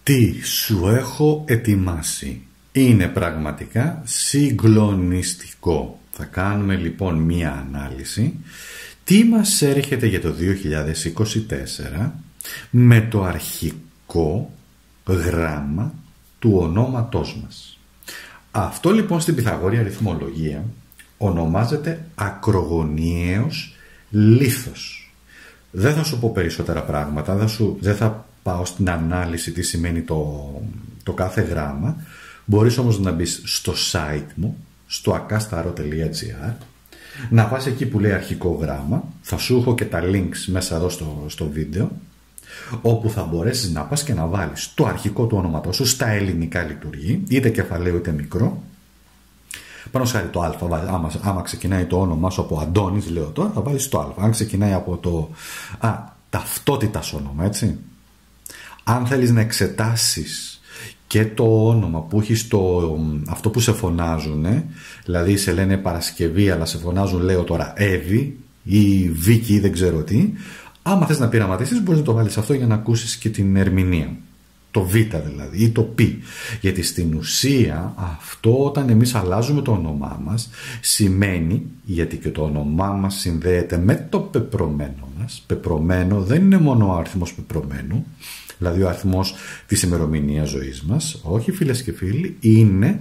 Τι σου έχω ετοιμάσει. Είναι πραγματικά συγκλονιστικό. Θα κάνουμε λοιπόν μία ανάλυση. Τι μας έρχεται για το 2024 με το αρχικό γράμμα του ονόματός μας. Αυτό λοιπόν στην Πυθαγόρια αριθμολογία ονομάζεται ακρογωνιαίος λίθος. Δεν θα σου πω περισσότερα πράγματα, δεν θα πάω στην ανάλυση τι σημαίνει το κάθε γράμμα. Μπορείς όμως να μπεις στο site μου, στο akastaro.gr, να πας εκεί που λέει αρχικό γράμμα, θα σου έχω και τα links μέσα εδώ στο βίντεο, όπου θα μπορέσεις να πας και να βάλεις το αρχικό του όνοματός σου, στα ελληνικά λειτουργεί, είτε κεφαλαίο είτε μικρό. Πάνω σχάρι το α, άμα ξεκινάει το όνομά σου από Αντώνης, λέω τώρα, θα βάλεις το α. Αν ξεκινάει από το ταυτότητας όνομα, έτσι. Αν θέλεις να εξετάσεις και το όνομα που έχεις αυτό που σε φωνάζουν, δηλαδή σε λένε Παρασκευή αλλά σε φωνάζουν, λέω τώρα, Εύη ή Βίκη ή δεν ξέρω τι, άμα θες να πειραματίσεις μπορείς να το βάλεις αυτό για να ακούσεις και την ερμηνεία, το Β δηλαδή ή το Π, γιατί στην ουσία αυτό όταν εμείς αλλάζουμε το όνομά μας σημαίνει, γιατί και το όνομά μας συνδέεται με το πεπρωμένο μας. Πεπρωμένο δεν είναι μόνο ο αριθμός πεπρωμένου, δηλαδή ο αριθμός της ημερομηνίας ζωής μας. Όχι, φίλες και φίλοι, είναι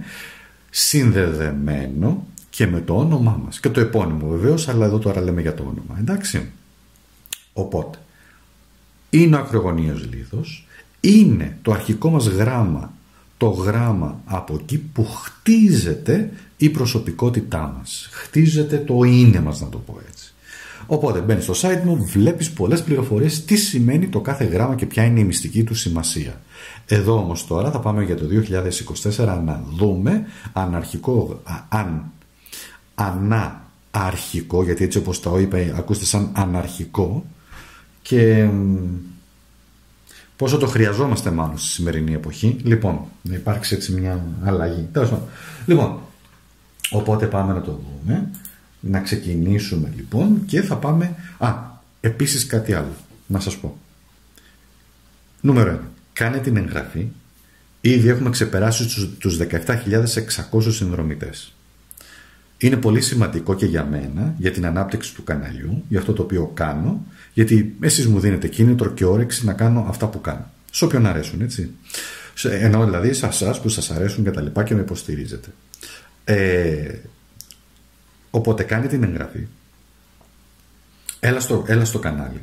συνδεδεμένο και με το όνομά μας και το επώνυμο βεβαίως, αλλά εδώ τώρα λέμε για το όνομα, εντάξει. Οπότε είναι ο ακρογωνιαίος λίθος, είναι το αρχικό μας γράμμα, το γράμμα από εκεί που χτίζεται η προσωπικότητά μας, χτίζεται το είναι μας, να το πω έτσι. Οπότε μπαίνεις στο site μου, βλέπεις πολλές πληροφορίες τι σημαίνει το κάθε γράμμα και ποια είναι η μυστική του σημασία. Εδώ όμως τώρα θα πάμε για το 2024 να δούμε αναρχικό, γιατί έτσι όπως το είπα ακούστε σαν αναρχικό, και πόσο το χρειαζόμαστε μάλλον στη σημερινή εποχή. Λοιπόν, να υπάρξει έτσι μια αλλαγή. Λοιπόν, οπότε πάμε να το δούμε. Να ξεκινήσουμε λοιπόν και θα πάμε... επίσης κάτι άλλο να σας πω. Νούμερο 1. Κάνε την εγγραφή. Ήδη έχουμε ξεπεράσει τους 17.600 συνδρομητές. Είναι πολύ σημαντικό και για μένα, για την ανάπτυξη του καναλιού, για αυτό το οποίο κάνω, γιατί εσείς μου δίνετε κίνητρο και όρεξη να κάνω αυτά που κάνω. Σε όποιον αρέσουν, έτσι. Ενώ δηλαδή σε εσάς που σας αρέσουν και τα λοιπά και με υποστηρίζετε. Οπότε κάνε την εγγραφή. Έλα στο κανάλι.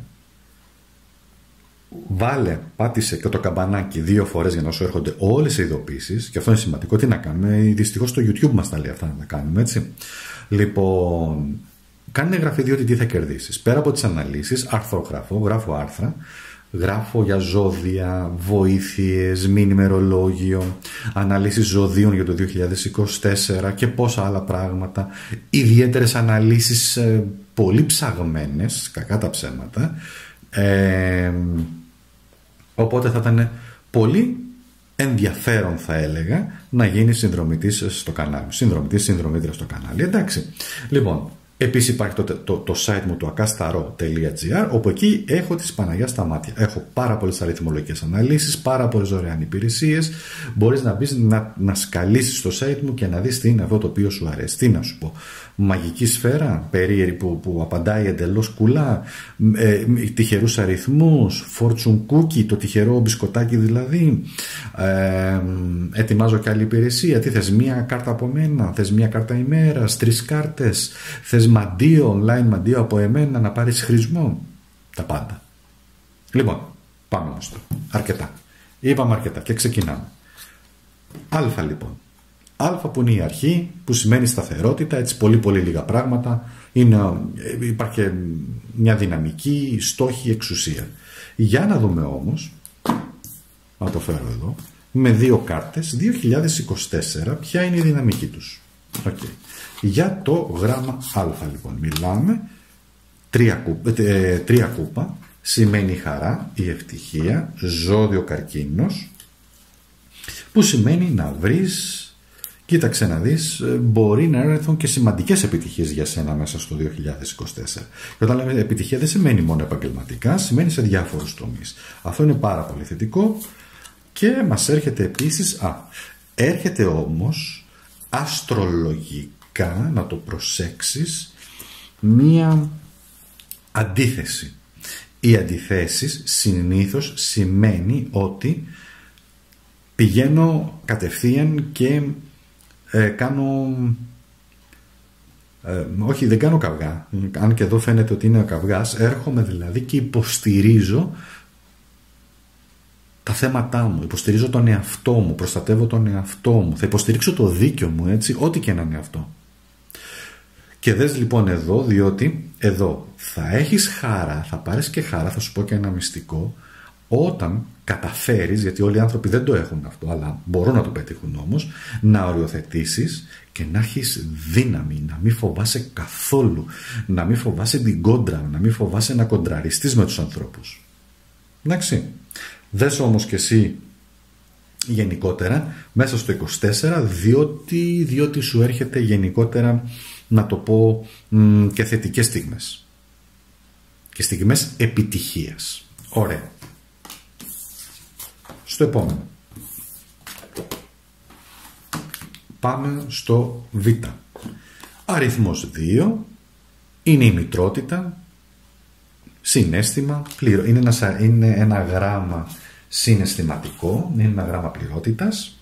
Πάτησε και το καμπανάκι 2 φορές για να σου έρχονται όλες οι ειδοποίησεις. Και αυτό είναι σημαντικό. Τι να κάνουμε. Δυστυχώς το YouTube μας τα λέει αυτά να τα κάνουμε, έτσι. Λοιπόν, κάνε εγγραφή, διότι τι θα κερδίσεις. Πέρα από τις αναλύσεις, γράφω άρθρα. Γράφω για ζώδια, βοήθειες, μηνυμερολόγιο, αναλύσεις ζωδίων για το 2024 και πόσα άλλα πράγματα. Ιδιαίτερες αναλύσεις πολύ ψαγμένες, κακά τα ψέματα. Οπότε θα ήταν πολύ ενδιαφέρον, θα έλεγα, να γίνει συνδρομητής στο κανάλι. Συνδρομήτρια στο κανάλι, εντάξει. Λοιπόν, επίσης υπάρχει το site μου, το akastaro.gr, όπου εκεί έχω της Παναγιάς στα μάτια. Έχω πάρα πολλές αριθμολογικές αναλύσεις, πάρα πολλές δωρεάν υπηρεσίες. Μπορείς να μπεις να σκαλίσεις στο site μου και να δεις τι είναι αυτό το οποίο σου αρέσει. Τι να σου πω. Μαγική σφαίρα, περίεργη που απαντάει εντελώς κουλά, τυχερούς αριθμούς, fortune cookie, το τυχερό μπισκοτάκι δηλαδή. Ετοιμάζω και άλλη υπηρεσία. Τι θες, μία κάρτα από μένα, θες μία κάρτα ημέρας, 3 κάρτες, θες μαντίο, online μαντίο από εμένα να πάρεις χρησμό. Τα πάντα. Λοιπόν, πάμε όμως τώρα. Αρκετά. Είπαμε αρκετά και ξεκινάμε. Α λοιπόν. Α που είναι η αρχή, που σημαίνει σταθερότητα, έτσι πολύ πολύ λίγα πράγματα. Υπάρχει μια δυναμική, στόχη, εξουσία. Για να δούμε όμως, να το φέρω εδώ, με 2 κάρτες, 2024, ποια είναι η δυναμική τους. Okay. Για το γράμμα Α λοιπόν μιλάμε, 3 κούπα, σημαίνει χαρά, η ευτυχία, ζώδιο καρκίνος, που σημαίνει να βρεις... Κοίταξε να δεις, μπορεί να έρθουν και σημαντικές επιτυχίες για σένα μέσα στο 2024. Και όταν λέμε επιτυχία δεν σημαίνει μόνο επαγγελματικά, σημαίνει σε διάφορους τομείς. Αυτό είναι πάρα πολύ θετικό. Και μας έρχεται επίσης, έρχεται όμως αστρολογικά, να το προσέξεις, μία αντίθεση. Οι αντιθέσεις συνήθως σημαίνει ότι πηγαίνω κατευθείαν και κάνω... όχι, δεν κάνω καυγά. Αν και εδώ φαίνεται ότι είναι ο καυγάς, έρχομαι δηλαδή και υποστηρίζω τα θέματά μου, υποστηρίζω τον εαυτό μου, προστατεύω τον εαυτό μου, θα υποστηρίξω το δίκιο μου, έτσι, ό,τι και να είναι αυτό. Και δες λοιπόν εδώ, διότι εδώ θα έχεις χαρά, θα πάρεις και χαρά, θα σου πω και ένα μυστικό, όταν καταφέρεις, γιατί όλοι οι άνθρωποι δεν το έχουν αυτό, αλλά μπορούν να το πετύχουν όμως, να οριοθετήσεις και να έχεις δύναμη, να μην φοβάσαι καθόλου, να μην φοβάσαι την κόντρα, να μην φοβάσαι να κοντραριστείς με τους ανθρώπους. Εντάξει. Δες όμως και εσύ γενικότερα μέσα στο 24, διότι σου έρχεται γενικότερα, να το πω, και θετικές στιγμές και στιγμές επιτυχίας. Ωραία. Στο επόμενο πάμε στο Β. Αριθμός 2 είναι η μητρότητα, συναίσθημα, είναι ένα γράμμα συναισθηματικό, είναι ένα γράμμα πληρότητας.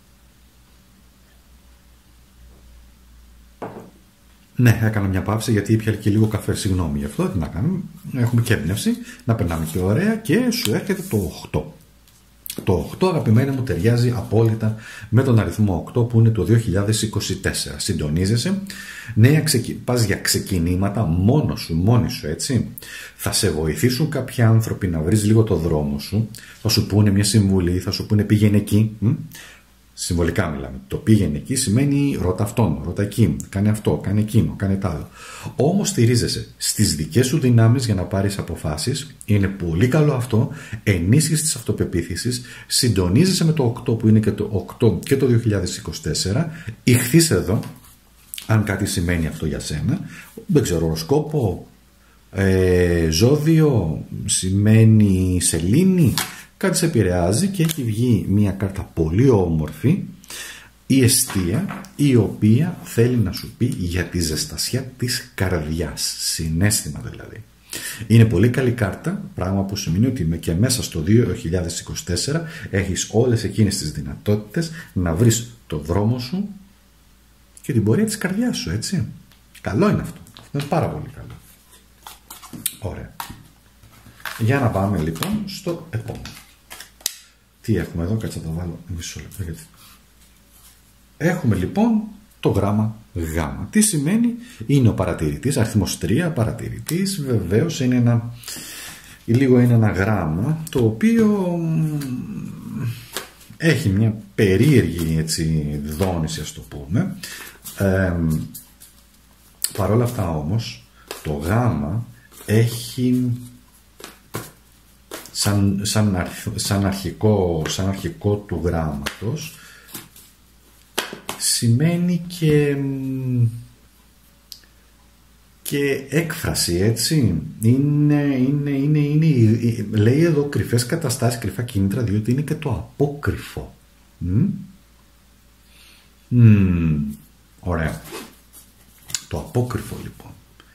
Ναι, έκανα μια παύση γιατί ήπια και λίγο καφέ, συγγνώμη γι' αυτό, τι να κάνουμε, έχουμε και έμπνευση, να περνάμε και ωραία, και σου έρχεται το 8. Το 8, αγαπημένα μου, ταιριάζει απόλυτα με τον αριθμό 8 που είναι το 2024. Συντονίζεσαι, πας για ξεκινήματα μόνος σου, μόνη σου, έτσι. Θα σε βοηθήσουν κάποιοι άνθρωποι να βρεις λίγο το δρόμο σου, θα σου πούνε μια συμβουλή, θα σου πούνε πήγαινε εκεί. Συμβολικά μιλάμε. Το πήγαινε εκεί σημαίνει ρώτα αυτόν, ρώτα εκείνο, κάνε αυτό, κάνε εκείνο, κάνε τ' άλλο. Όμως στηρίζεσαι στις δικές σου δυνάμεις για να πάρεις αποφάσεις. Είναι πολύ καλό αυτό. Ενίσχυση της αυτοπεποίθησης. Συντονίζεσαι με το 8 που είναι και το 8 και το 2024. Ηχθείς εδώ, αν κάτι σημαίνει αυτό για σένα. Δεν ξέρω, οροσκόπο, ζώδιο, σημαίνει σελήνη. Κάτι σε επηρεάζει και έχει βγει μια κάρτα πολύ όμορφη, η εστία, η οποία θέλει να σου πει για τη ζεστασιά της καρδιάς, συναίσθημα δηλαδή. Είναι πολύ καλή κάρτα, πράγμα που σημαίνει ότι και μέσα στο 2024 έχεις όλες εκείνες τις δυνατότητες να βρεις το δρόμο σου και την πορεία της καρδιάς σου, έτσι. Καλό είναι αυτό, αυτό είναι πάρα πολύ καλό. Ωραία. Για να πάμε λοιπόν στο επόμενο. Τι έχουμε εδώ, κάτσε να το βάλω μισό λεπτό γιατί... Έχουμε λοιπόν το γράμμα Γ. Τι σημαίνει? Είναι ο παρατηρητής, αριθμός 3, παρατηρητής, βεβαίως είναι ένα γράμμα το οποίο έχει μια περίεργη, έτσι, δόνηση, ας το πούμε. Παρ' όλα αυτά όμως το γ έχει σαν αρχικό του γράμματος σημαίνει και έκφραση, έτσι. Λέει εδώ κρυφές καταστάσεις, κρυφά κίνητρα, διότι είναι και το απόκρυφο. Ωραία. Το απόκρυφο λοιπόν.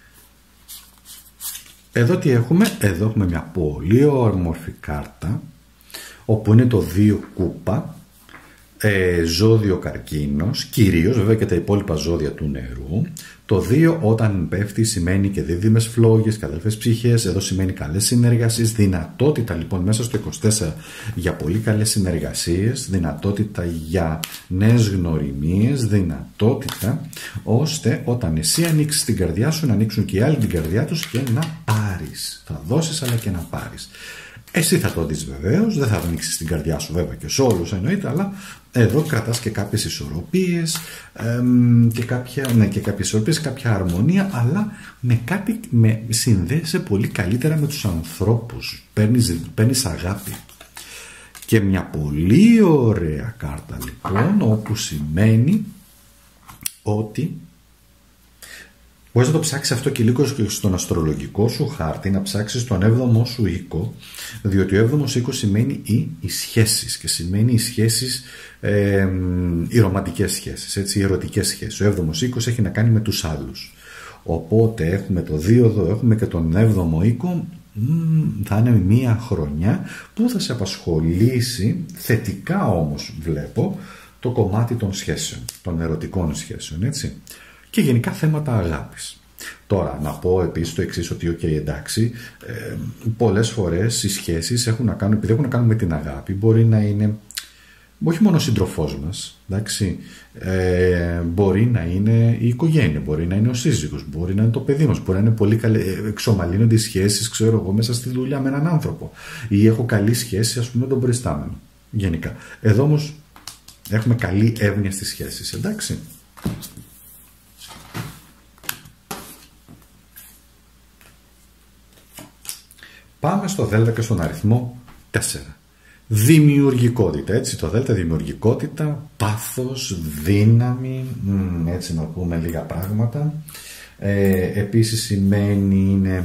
Εδώ τι έχουμε? Εδώ έχουμε μια πολύ όμορφη κάρτα, όπου είναι το 2 κούπα, ζώδιο καρκίνος, κυρίως βέβαια και τα υπόλοιπα ζώδια του νερού. Το 2 όταν πέφτει σημαίνει και δίδυμες φλόγες και αδελφές ψυχές, εδώ σημαίνει καλές συνεργασίες, δυνατότητα λοιπόν μέσα στο 24 για πολύ καλές συνεργασίες, δυνατότητα για νέες γνωριμίες, δυνατότητα ώστε όταν εσύ ανοίξεις την καρδιά σου να ανοίξουν και οι άλλοι την καρδιά τους και να πάρεις. Θα δώσεις αλλά και να πάρεις. Εσύ θα το δεις βεβαίως, δεν θα ανοίξεις την καρδιά σου βέβαια και σε όλους εννοείται, αλλά εδώ κρατάς και κάποιες ισορροπίες και κάποιες ισορροπίες, κάποια αρμονία, αλλά συνδέεσαι πολύ καλύτερα με τους ανθρώπους, παίρνεις αγάπη. Και μια πολύ ωραία κάρτα λοιπόν, όπου σημαίνει ότι Μπορείς να το ψάξεις αυτό και λίγο στον αστρολογικό σου χάρτη, να ψάξεις τον 7ο σου οίκο, διότι ο 7ος οίκος σημαίνει οι σχέσεις και σημαίνει οι σχέσεις, οι ρομαντικές σχέσεις, έτσι, οι ερωτικές σχέσεις. Ο 7ος οίκος έχει να κάνει με τους άλλους. Οπότε έχουμε το 2 εδώ, έχουμε και τον 7ο οίκο. Θα είναι μια χρονιά που θα σε απασχολήσει θετικά, όμως βλέπω, το κομμάτι των σχέσεων, των ερωτικών σχέσεων, έτσι, και γενικά θέματα αγάπης. Τώρα να πω επίσης το εξής, ότι εντάξει, πολλές φορές οι σχέσεις έχουν να κάνουν, επειδή έχουν να κάνουν με την αγάπη, μπορεί να είναι όχι μόνο ο σύντροφός μας, εντάξει, μπορεί να είναι η οικογένεια, μπορεί να είναι ο σύζυγος, μπορεί να είναι το παιδί μας, μπορεί να είναι πολύ καλή, εξομαλύνονται οι σχέσεις, ξέρω εγώ, μέσα στη δουλειά με έναν άνθρωπο, ή έχω καλή σχέση, ας πούμε, με τον προϊστάμενο, γενικά. Εδώ όμως έχουμε καλή εύνοια στις σχέσεις, εντάξει. Πάμε στο Δέλτα και στον αριθμό 4. Δημιουργικότητα, έτσι, το Δέλτα, δημιουργικότητα, πάθος, δύναμη, έτσι να πούμε λίγα πράγματα. Επίσης σημαίνει είναι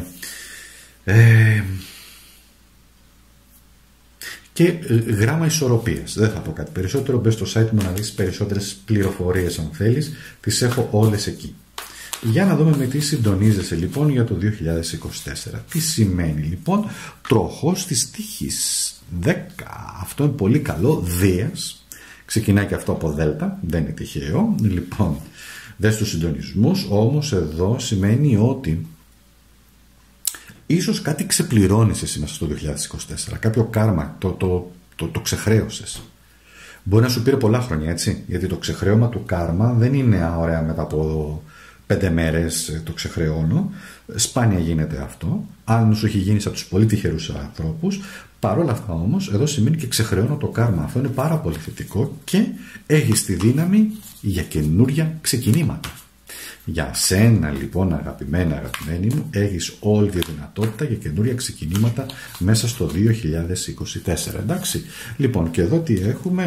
και γράμμα ισορροπίας. Δεν θα πω κάτι περισσότερο, μπες στο site μου να δεις περισσότερες πληροφορίες αν θέλεις, τις έχω όλες εκεί. Για να δούμε με τι συντονίζεσαι λοιπόν για το 2024. Τι σημαίνει λοιπόν τροχός της τύχης 10. Αυτό είναι πολύ καλό. Δίας. Ξεκινάει και αυτό από Δέλτα. Δεν είναι τυχαίο. Λοιπόν, δες τους συντονισμούς. Όμως εδώ σημαίνει ότι ίσως κάτι ξεπληρώνεις εσύ μέσα στο 2024. Κάποιο κάρμα. Το ξεχρέωσες. Μπορεί να σου πήρε πολλά χρόνια, έτσι. Γιατί το ξεχρέωμα του κάρμα δεν είναι ωραία μετά από 5 μέρες το ξεχρεώνω. Σπάνια γίνεται αυτό. Αν σου έχει γίνει από τους πολύ τυχερούς ανθρώπους. Παρόλα αυτά όμως, εδώ σημαίνει και ξεχρεώνω το κάρμα. Αυτό είναι πάρα πολύ θετικό και έχεις τη δύναμη για καινούρια ξεκινήματα. Για σένα λοιπόν, αγαπημένη μου, έχεις όλη τη δυνατότητα για καινούρια ξεκινήματα μέσα στο 2024. Εντάξει. Λοιπόν, και εδώ τι έχουμε.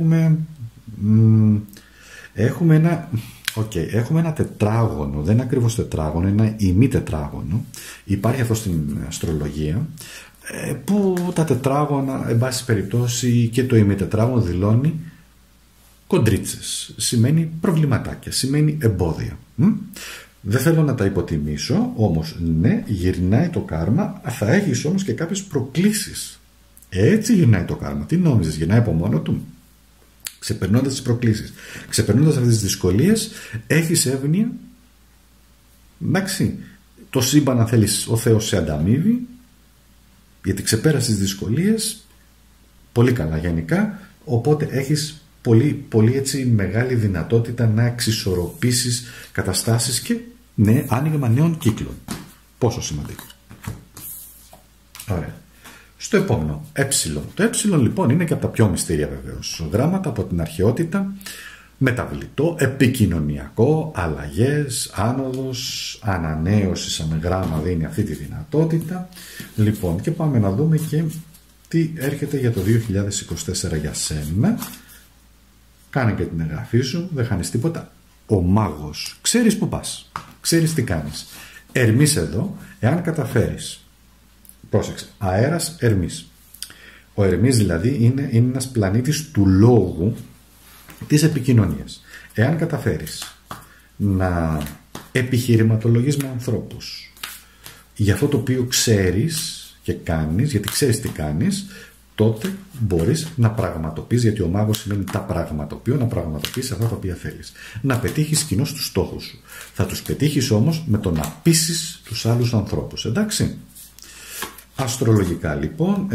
Έχουμε ένα... έχουμε ένα τετράγωνο, δεν είναι ακριβώς τετράγωνο, είναι ένα ημιτετράγωνο. Υπάρχει αυτό στην αστρολογία, που τα τετράγωνα, εν πάση περιπτώσει, και το ημιτετράγωνο δηλώνει κοντρίτσες. Σημαίνει προβληματάκια, σημαίνει εμπόδια. Δεν θέλω να τα υποτιμήσω, όμως ναι, γυρνάει το κάρμα, θα έχεις όμως και κάποιες προκλήσεις. Έτσι γυρνάει το κάρμα. Τι νόμιζες, γυρνάει από μόνο του? Ξεπερνώντας τις προκλήσεις, ξεπερνώντας αυτές τις δυσκολίες, έχεις εύνοια. Εντάξει, το σύμπαν, αν θέλεις, ο Θεός σε ανταμείβει, γιατί ξεπέρασες τις δυσκολίες πολύ καλά γενικά, οπότε έχεις πολύ έτσι μεγάλη δυνατότητα να εξισορροπήσεις καταστάσεις και ναι, άνοιγμα νέων κύκλων. Πόσο σημαντικό. Ωραία. Στο επόμενο, το λοιπόν είναι και από τα πιο μυστήρια βεβαίως. Γράμματα από την αρχαιότητα, μεταβλητό, επικοινωνιακό, αλλαγές, άνοδος, ανανέωση σαν γράμμα δίνει αυτή τη δυνατότητα. Λοιπόν, και πάμε να δούμε και τι έρχεται για το 2024 για σένα. Κάνε και την εγγραφή σου, δεν χάνεις τίποτα. Ο μάγος, ξέρεις που πας, ξέρεις τι κάνεις. Ερμής εδώ, εάν καταφέρεις. Πρόσεξε, αέρας Ερμής. Ο Ερμής δηλαδή είναι ένας πλανήτης του λόγου, της επικοινωνίας. Εάν καταφέρεις να επιχειρηματολογείς με ανθρώπους για αυτό το οποίο ξέρεις και κάνεις, γιατί ξέρεις τι κάνεις, τότε μπορείς να πραγματοποιείς, γιατί ο μάγος σημαίνει τα πραγματοποιώ, να πραγματοποιείς αυτά τα οποία θέλεις. Να πετύχεις κοινώς τους στόχους σου. Θα τους πετύχεις όμως με το να πείσεις τους άλλους ανθρώπους. Εντάξει. Αστρολογικά λοιπόν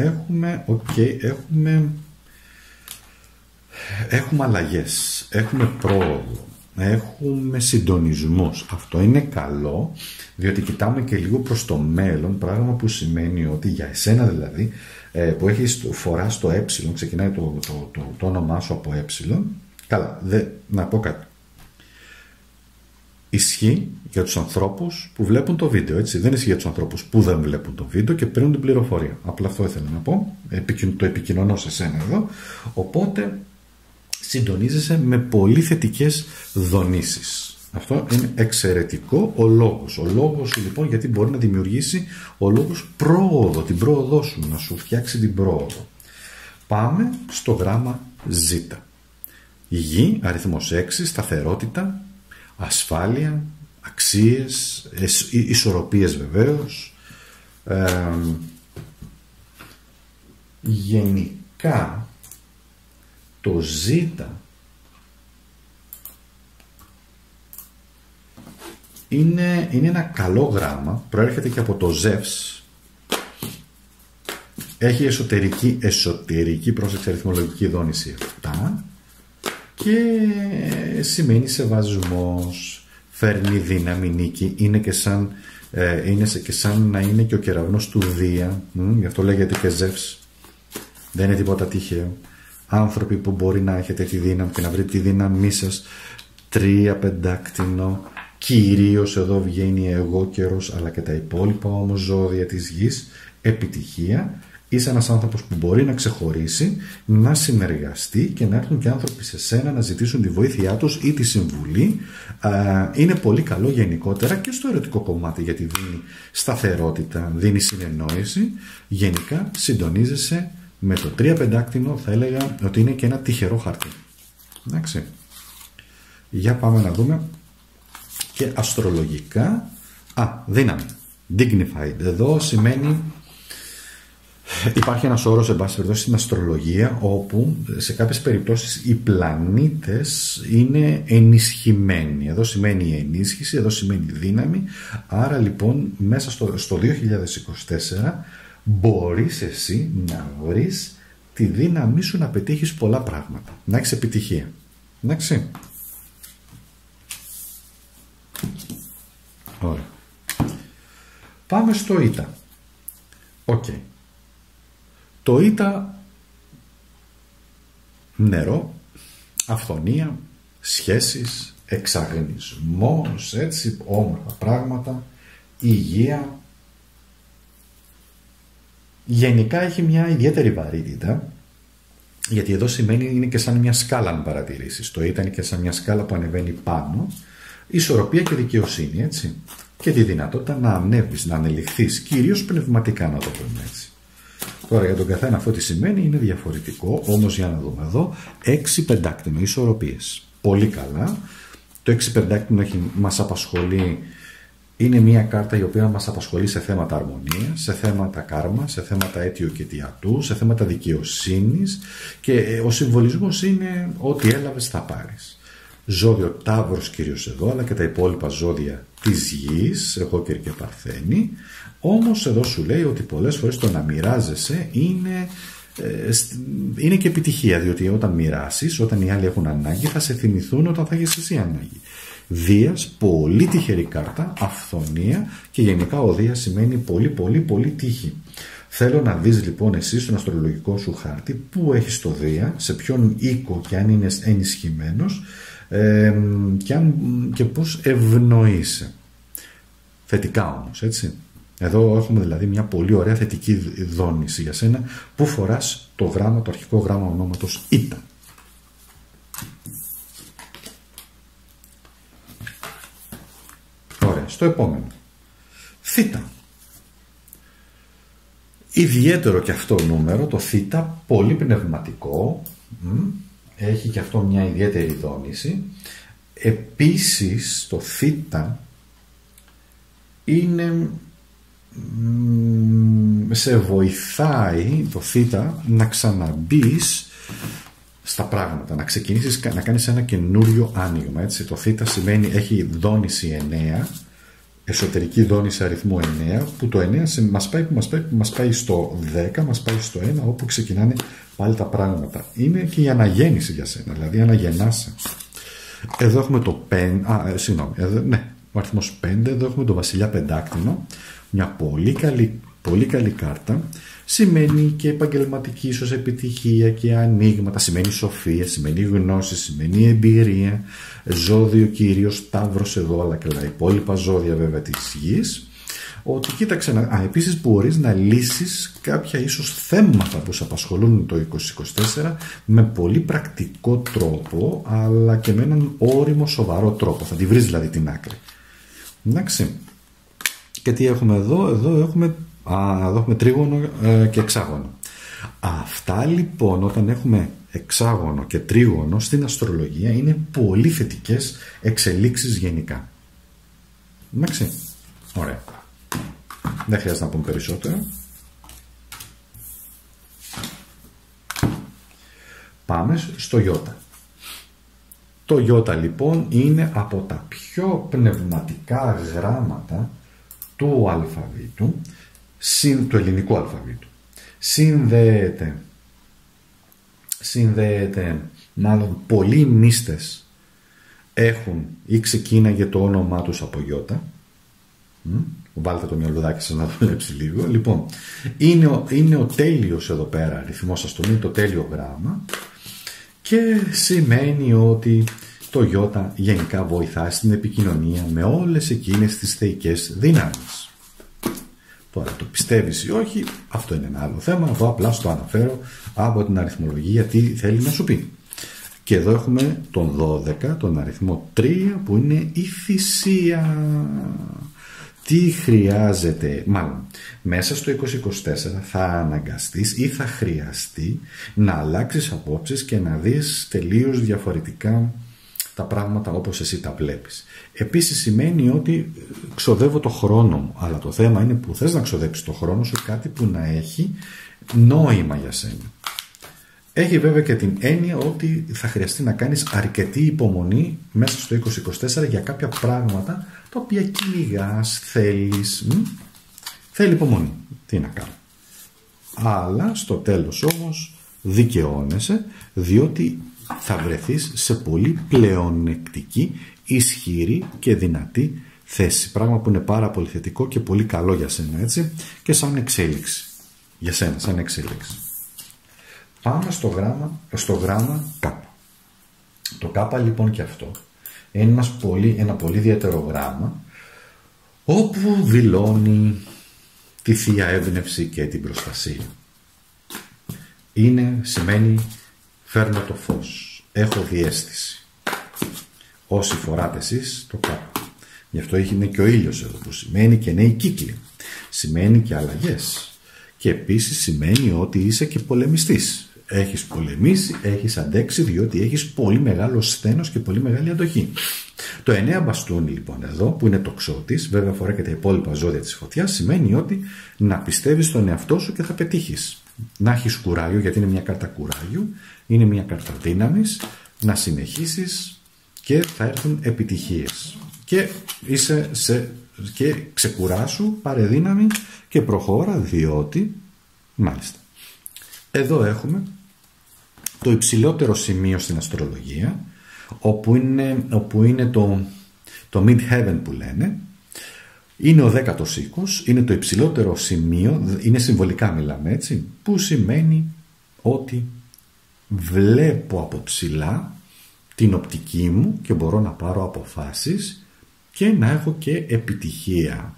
έχουμε αλλαγές, έχουμε πρόοδο, έχουμε συντονισμούς. Αυτό είναι καλό, διότι κοιτάμε και λίγο προς το μέλλον, πράγμα που σημαίνει ότι για εσένα δηλαδή, που έχεις φοράς το ε, ξεκινάει το όνομά σου από ε, καλά, να πω κάτι. Ισχύει για τους ανθρώπους που βλέπουν το βίντεο, έτσι. Δεν ισχύει για τους ανθρώπους που δεν βλέπουν το βίντεο και παίρνουν την πληροφορία. Απλά αυτό ήθελα να πω. Το επικοινωνώ σε σένα εδώ. Οπότε συντονίζεσαι με πολύ θετικές δονήσεις. Αυτό είναι εξαιρετικό ο λόγος. Ο λόγος λοιπόν γιατί μπορεί να δημιουργήσει ο λόγος πρόοδο, την πρόοδό σου, να σου φτιάξει την πρόοδο. Πάμε στο γράμμα Ζ. Γ, αριθμός 6, σταθερότητα, ασφάλεια, αξίες, ισορροπίες βεβαίως. Γενικά το Ζ είναι ένα καλό γράμμα, προέρχεται και από το Ζεύς, έχει εσωτερική πρόσεξε αριθμολογική δόνηση 7 και σημαίνει σεβασμός, φέρνει δύναμη, νίκη, είναι και σαν να είναι και ο κεραυνός του Δία, γι' αυτό λέγεται και Ζεύς, δεν είναι τίποτα τυχαίο. Άνθρωποι που μπορεί να έχετε τη δύναμη και να βρείτε τη δύναμή σας, 3 πεντάκτηνο, κυρίως εδώ βγαίνει εγώ καιρός, αλλά και τα υπόλοιπα όμως ζώδια της γης, επιτυχία. Είσαι ένας άνθρωπος που μπορεί να ξεχωρίσει, να συνεργαστεί και να έρθουν και άνθρωποι σε σένα να ζητήσουν τη βοήθειά τους ή τη συμβουλή. Είναι πολύ καλό γενικότερα και στο ερωτικό κομμάτι, γιατί δίνει σταθερότητα, δίνει συνεννόηση. Γενικά συντονίζεσαι με το 3 πεντάκτηνο, θα έλεγα ότι είναι και ένα τυχερό χαρτί. Εντάξει. Για πάμε να δούμε και αστρολογικά. Δύναμη. Dignified. Εδώ σημαίνει, υπάρχει ένας όρος εν πάση περιπτώσει στην αστρολογία, όπου σε κάποιες περιπτώσεις οι πλανήτες είναι ενισχυμένοι. Εδώ σημαίνει ενίσχυση, εδώ σημαίνει δύναμη. Άρα λοιπόν μέσα στο 2024 μπορείς εσύ να βρεις τη δύναμή σου να πετύχεις πολλά πράγματα, να έχεις επιτυχία. Εντάξει. Ωραία. Πάμε στο Ήτα. Οκ. Το Ήτα, νερό, αυθονία, σχέσεις, εξαγνισμός, έτσι, όμορφα πράγματα, υγεία. Γενικά έχει μια ιδιαίτερη βαρύτητα, γιατί εδώ σημαίνει είναι και σαν μια σκάλα, αν παρατηρήσεις. Το Ήτα είναι και σαν μια σκάλα που ανεβαίνει πάνω, ισορροπία και δικαιοσύνη, έτσι. Και τη δυνατότητα να ανέβεις, να ανελιχθείς, κυρίως πνευματικά, να το πούμε έτσι. Τώρα για τον καθένα αυτό τι σημαίνει είναι διαφορετικό, όμως για να δούμε εδώ, 6 πεντάκτηνο, ισορροπίες. Πολύ καλά. Το 6 πεντάκτηνο μας απασχολεί, είναι μια κάρτα η οποία μας απασχολεί σε θέματα αρμονίας, σε θέματα κάρμα, σε θέματα αίτιου και αιτιατού, σε θέματα δικαιοσύνης, και ο συμβολισμός είναι ότι έλαβες θα πάρεις. Ζώδιο Ταύρος κυρίως εδώ, αλλά και τα υπόλοιπα ζώδια της γης, Εχώκερ και Παρθένη. Όμως εδώ σου λέει ότι πολλές φορές το να μοιράζεσαι είναι και επιτυχία, διότι όταν μοιράσεις, όταν οι άλλοι έχουν ανάγκη, θα σε θυμηθούν όταν θα έχεις εσύ ανάγκη. Δίας, πολύ τυχερή κάρτα, αυθονία, και γενικά ο Δίας σημαίνει πολύ πολύ πολύ τύχη. Θέλω να δεις λοιπόν εσύ στον αστρολογικό σου χάρτη που έχεις το Δία, σε ποιον οίκο και αν είναι ενισχυμένος, και πώς ευνοείσαι. Θετικά όμως, έτσι. Εδώ έχουμε δηλαδή μια πολύ ωραία θετική δόνηση για σένα που φοράς το γράμμα, το αρχικό γράμμα ονόματος Ήτα. Ωραία, στο επόμενο. Θήτα. Ιδιαίτερο και αυτό νούμερο, το Θήτα, πολύ πνευματικό, έχει και αυτό μια ιδιαίτερη δόνηση. Επίσης το Θήτα είναι, σε βοηθάει το Θήτα να ξαναμπείς στα πράγματα, να ξεκινήσεις να κάνεις ένα καινούριο άνοιγμα, έτσι. Το Θήτα σημαίνει, έχει δόνηση 9, εσωτερική δόνηση αριθμού 9, που το 9 μας πάει στο 10, μας πάει στο 1, όπου ξεκινάνε πάλι τα πράγματα. Είναι και η αναγέννηση για σένα, δηλαδή αναγεννάσαι. Εδώ έχουμε το 5, ο αριθμός 5, εδώ έχουμε το βασιλιά πεντάκτηνο, μια πολύ καλή κάρτα. Σημαίνει και επαγγελματική ίσως επιτυχία και ανοίγματα, σημαίνει σοφία, σημαίνει γνώση, σημαίνει εμπειρία. Ζώδιο κυρίως Ταύρος εδώ, αλλά και τα υπόλοιπα ζώδια βέβαια της γης. ότι κοίταξε επίσης μπορείς να λύσεις κάποια ίσως θέματα που σε απασχολούν το 2024 με πολύ πρακτικό τρόπο, αλλά και με έναν όριμο σοβαρό τρόπο. Θα τη βρεις δηλαδή την άκρη. Εντάξει. Και τι έχουμε εδώ? Εδώ έχουμε τρίγωνο και εξάγωνο. Αυτά λοιπόν, όταν έχουμε εξάγωνο και τρίγωνο στην αστρολογία, είναι πολύ θετικές εξελίξεις γενικά. Εντάξει. Ωραία. Δεν χρειάζεται να πούμε περισσότερο. Πάμε στο Ιώτα. Το Ιώτα λοιπόν είναι από τα πιο πνευματικά γράμματα του αλφαβήτου, του ελληνικού αλφαβήτου. Συνδέεται, μάλλον πολλοί μύστες έχουν ή ξεκίναγε το όνομά τους από Ιώτα. Βάλτε το μυαλουδάκι σας να δουλέψει λίγο. Λοιπόν, είναι ο τέλειος εδώ πέρα αριθμός, ας το είναι το τέλειο γράμμα, και σημαίνει ότι το Ιώτα γενικά βοηθά στην επικοινωνία με όλες εκείνες τις θεϊκές δυνάμεις. Τώρα το πιστεύεις ή όχι, αυτό είναι ένα άλλο θέμα. Εγώ απλά στο αναφέρω από την αριθμολογία τι θέλει να σου πει. Και εδώ έχουμε τον 12, τον αριθμό 3, που είναι η θυσία. Τι χρειάζεται, μάλλον μέσα στο 2024 θα αναγκαστείς ή θα χρειαστεί να αλλάξεις απόψεις και να δεις τελείως διαφορετικά τα πράγματα όπως εσύ τα βλέπεις. Επίσης σημαίνει ότι ξοδεύω το χρόνο μου, αλλά το θέμα είναι που θες να ξοδέψεις το χρόνο σου κάτι που να έχει νόημα για σένα. Έχει βέβαια και την έννοια ότι θα χρειαστεί να κάνεις αρκετή υπομονή μέσα στο 2024 για κάποια πράγματα τα οποία κυνηγάς, θέλεις. Θέλει υπομονή. Τι να κάνω. Αλλά στο τέλος όμως δικαιώνεσαι, διότι θα βρεθείς σε πολύ πλεονεκτική, ισχυρή και δυνατή θέση. Πράγμα που είναι πάρα πολύ θετικό και πολύ καλό για σένα, έτσι, και σαν εξέλιξη. Για σένα, σαν εξέλιξη. Πάμε στο γράμμα Κ. Το Κ λοιπόν και αυτό είναι ένα πολύ ιδιαίτερο γράμμα, όπου δηλώνει τη θεία έμπνευση και την προστασία. Σημαίνει φέρνω το φως, έχω διαίσθηση. Όσοι φοράτε εσείς το Κ. Γι' αυτό είναι και ο ήλιος εδώ, που σημαίνει και νέοι κύκλοι. Σημαίνει και αλλαγές. Και επίσης σημαίνει ότι είσαι και πολεμιστής. Έχεις πολεμήσει, έχεις αντέξει, διότι έχεις πολύ μεγάλο σθένος και πολύ μεγάλη αντοχή. Το 9 μπαστούνι λοιπόν εδώ, που είναι το ξώτης, βέβαια φορά και τα υπόλοιπα ζώδια της φωτιάς, σημαίνει ότι να πιστεύεις στον εαυτό σου και θα πετύχεις. Να έχεις κουράγιο, γιατί είναι μια κάρτα κουράγιου, είναι μια κάρτα δύναμης, να συνεχίσεις και θα έρθουν επιτυχίες. Και και ξεκουράσου, πάρε δύναμη και προχώρα, διότι μάλιστα. Εδώ έχουμε το υψηλότερο σημείο στην αστρολογία, όπου είναι το mid-heaven που λένε. Είναι ο 10ος οίκος, είναι το υψηλότερο σημείο, είναι συμβολικά μιλάμε, έτσι, που σημαίνει ότι βλέπω από ψηλά την οπτική μου και μπορώ να πάρω αποφάσεις και να έχω και επιτυχία.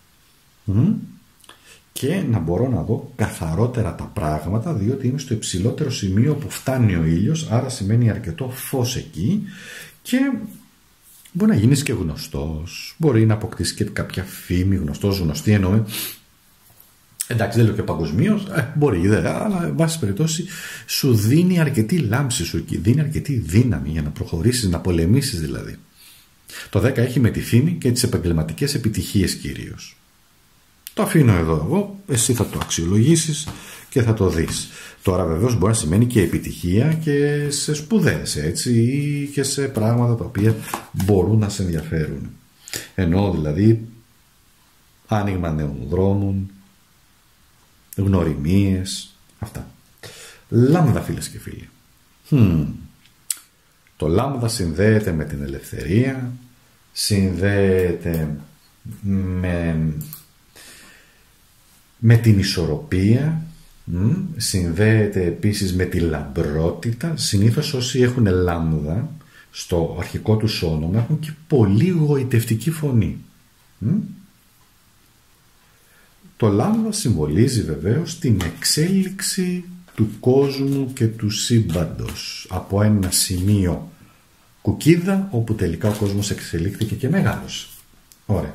Και να μπορώ να δω καθαρότερα τα πράγματα, διότι είμαι στο υψηλότερο σημείο που φτάνει ο ήλιος, άρα σημαίνει αρκετό φως εκεί, και μπορεί να γίνεις και γνωστός, μπορεί να αποκτήσεις και κάποια φήμη, γνωστή εννοώ. Εντάξει, δεν λέω και παγκοσμίως, μπορεί, αλλά εν πάση περιπτώσει σου δίνει αρκετή λάμψη, σου δίνει αρκετή δύναμη για να προχωρήσεις, να πολεμήσεις δηλαδή. Το 10 έχει με τη φήμη και τις επαγγελματικές επιτυχίες κυρίως. Το αφήνω εδώ εγώ, εσύ θα το αξιολογήσεις και θα το δεις. Τώρα βεβαίως μπορεί να σημαίνει και επιτυχία και σε σπουδές, έτσι, ή και σε πράγματα τα οποία μπορούν να σε ενδιαφέρουν. Ενώ δηλαδή άνοιγμα νέων δρόμων, γνωριμίες, αυτά. Λάμδα, φίλες και φίλοι. Το λάμδα συνδέεται με την ελευθερία, συνδέεται με την ισορροπία, συνδέεται επίσης με τη λαμπρότητα. Συνήθως όσοι έχουν λάμδα στο αρχικό τους όνομα έχουν και πολύ γοητευτική φωνή. το λάμδα συμβολίζει βεβαίως την εξέλιξη του κόσμου και του σύμπαντος από ένα σημείο κουκίδα όπου τελικά ο κόσμος εξελίχθηκε και μεγάλωσε. Ωραία.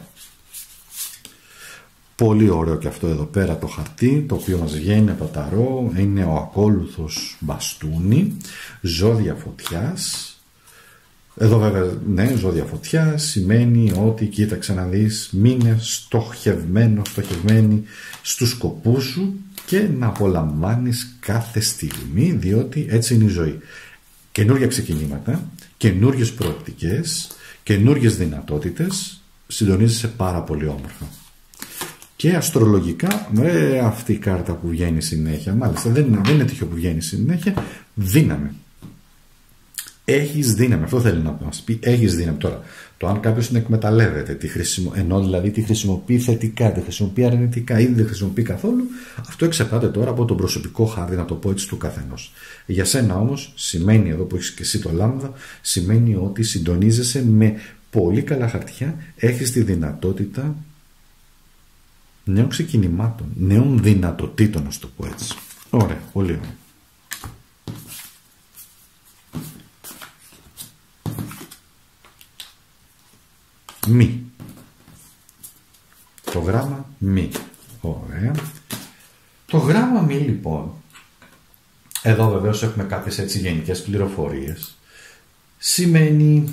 Πολύ ωραίο και αυτό εδώ πέρα το χαρτί, το οποίο μας βγαίνει από το ταρό, είναι ο ακόλουθος μπαστούνι, ζώδια φωτιάς. Εδώ βέβαια, ναι, ζώδια φωτιάς σημαίνει ότι, κοίταξε να δεις, μείνε στοχευμένη στους σκοπούς σου και να απολαμβάνεις κάθε στιγμή, διότι έτσι είναι η ζωή. Καινούργια ξεκινήματα, καινούργιες προοπτικές, καινούργιες δυνατότητες, συντονίζεσαι πάρα πολύ όμορφα. Και αστρολογικά, αυτή η κάρτα που βγαίνει συνέχεια, μάλιστα δεν είναι τυχαίο που βγαίνει συνέχεια, δύναμη. Έχεις δύναμη, αυτό θέλει να μας πει, έχεις δύναμη. Τώρα, το αν κάποιος την εκμεταλλεύεται, ενώ δηλαδή τη χρησιμοποιεί θετικά, τη χρησιμοποιεί αρνητικά ή δεν τη χρησιμοποιεί καθόλου, αυτό εξαρτάται τώρα από τον προσωπικό χάρτη, να το πω έτσι, του καθενός. Για σένα όμως, σημαίνει εδώ που έχεις και εσύ το λάμδα, σημαίνει ότι συντονίζεσαι με πολύ καλά χαρτιά, έχεις τη δυνατότητα νέων ξεκινημάτων, νέων δυνατοτήτων, να το πω έτσι. Ωραία, πολύ ωραία. Μη. Το γράμμα μη. Ωραία. Το γράμμα μη λοιπόν, εδώ βεβαίως έχουμε κάποιες έτσι γενικές πληροφορίες. Σημαίνει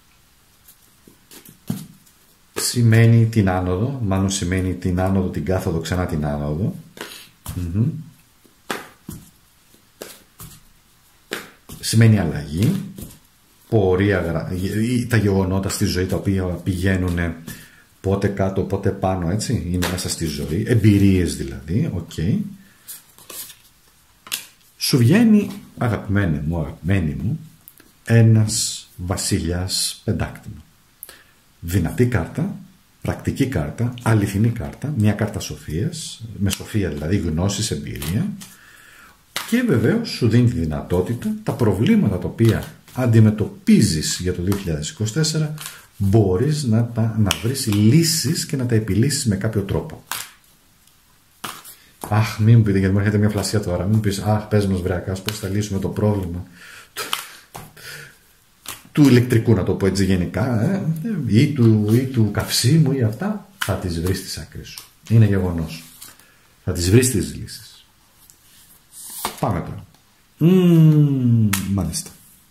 την άνοδο, μάλλον σημαίνει την άνοδο, την κάθοδο, ξανά την άνοδο. Σημαίνει αλλαγή, πορεία, τα γεγονότα στη ζωή τα οποία πηγαίνουν πότε κάτω, πότε πάνω, έτσι, είναι μέσα στη ζωή, εμπειρίες δηλαδή, Σου βγαίνει, αγαπημένη μου, ένας βασιλιάς πεντάκτηνο. Δυνατή κάρτα, πρακτική κάρτα, αληθινή κάρτα, μια κάρτα σοφίας, με σοφία δηλαδή, γνώσης, εμπειρία, και βεβαίως σου δίνει τη δυνατότητα τα προβλήματα τα οποία αντιμετωπίζεις για το 2024 μπορείς να βρεις λύσεις και να τα επιλύσεις με κάποιο τρόπο. Αχ, μην μου πείτε, γιατί μου έρχεται μια φλασιά τώρα, μην πεις, αχ, πες μας βρεακάς πώς θα λύσουμε το πρόβλημα του ηλεκτρικού, να το πω έτσι γενικά, ή του καυσίμου ή αυτά, θα τις βρεις τις άκρες σου. Είναι γεγονός. Θα τις βρεις τις λύσεις. Πάμε τώρα. Μάλιστα.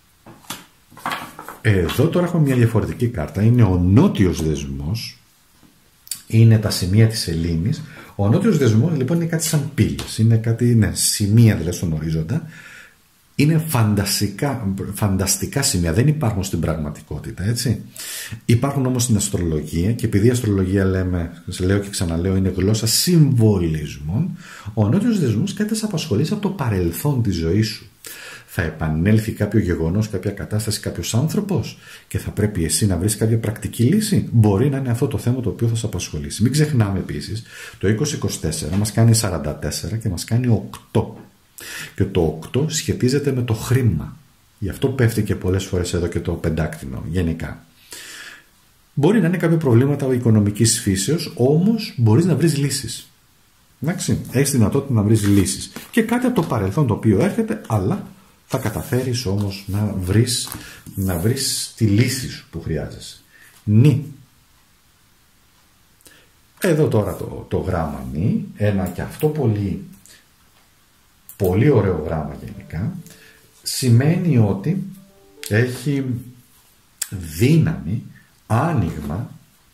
Εδώ τώρα έχουμε μια διαφορετική κάρτα. Είναι ο νότιος δεσμός. Είναι τα σημεία της σελήνης. Ο νότιος δεσμός λοιπόν είναι κάτι σαν πύλες. Είναι κάτι, σημεία δηλαδή στον ορίζοντα. Είναι φανταστικά σημεία. Δεν υπάρχουν στην πραγματικότητα, έτσι. Υπάρχουν όμως στην αστρολογία, και επειδή η αστρολογία λέω και ξαναλέω, είναι γλώσσα συμβολισμών, ο νότιος δεσμός κάτι θα απασχολήσει από το παρελθόν της ζωής σου. Θα επανέλθει κάποιο γεγονός, κάποια κατάσταση, κάποιος άνθρωπος και θα πρέπει εσύ να βρεις κάποια πρακτική λύση. Μπορεί να είναι αυτό το θέμα το οποίο θα σε απασχολήσει. Μην ξεχνάμε επίσης, το 2024 μας κάνει 44 και μας κάνει 8. Και το 8 σχετίζεται με το χρήμα. Γι' αυτό πέφτει και πολλές φορές εδώ και το πεντάκτηνο γενικά. Μπορεί να είναι κάποια προβλήματα οικονομικής φύσεως, όμως μπορείς να βρεις λύσεις. Εντάξει, έχεις δυνατότητα να βρεις λύσεις. Και κάτι από το παρελθόν το οποίο έρχεται, αλλά θα καταφέρεις όμως να βρεις τη λύση σου που χρειάζεσαι. Νη. Εδώ τώρα το γράμμα νη, ένα και αυτό πολύ ωραίο γράμμα γενικά, σημαίνει ότι έχει δύναμη, άνοιγμα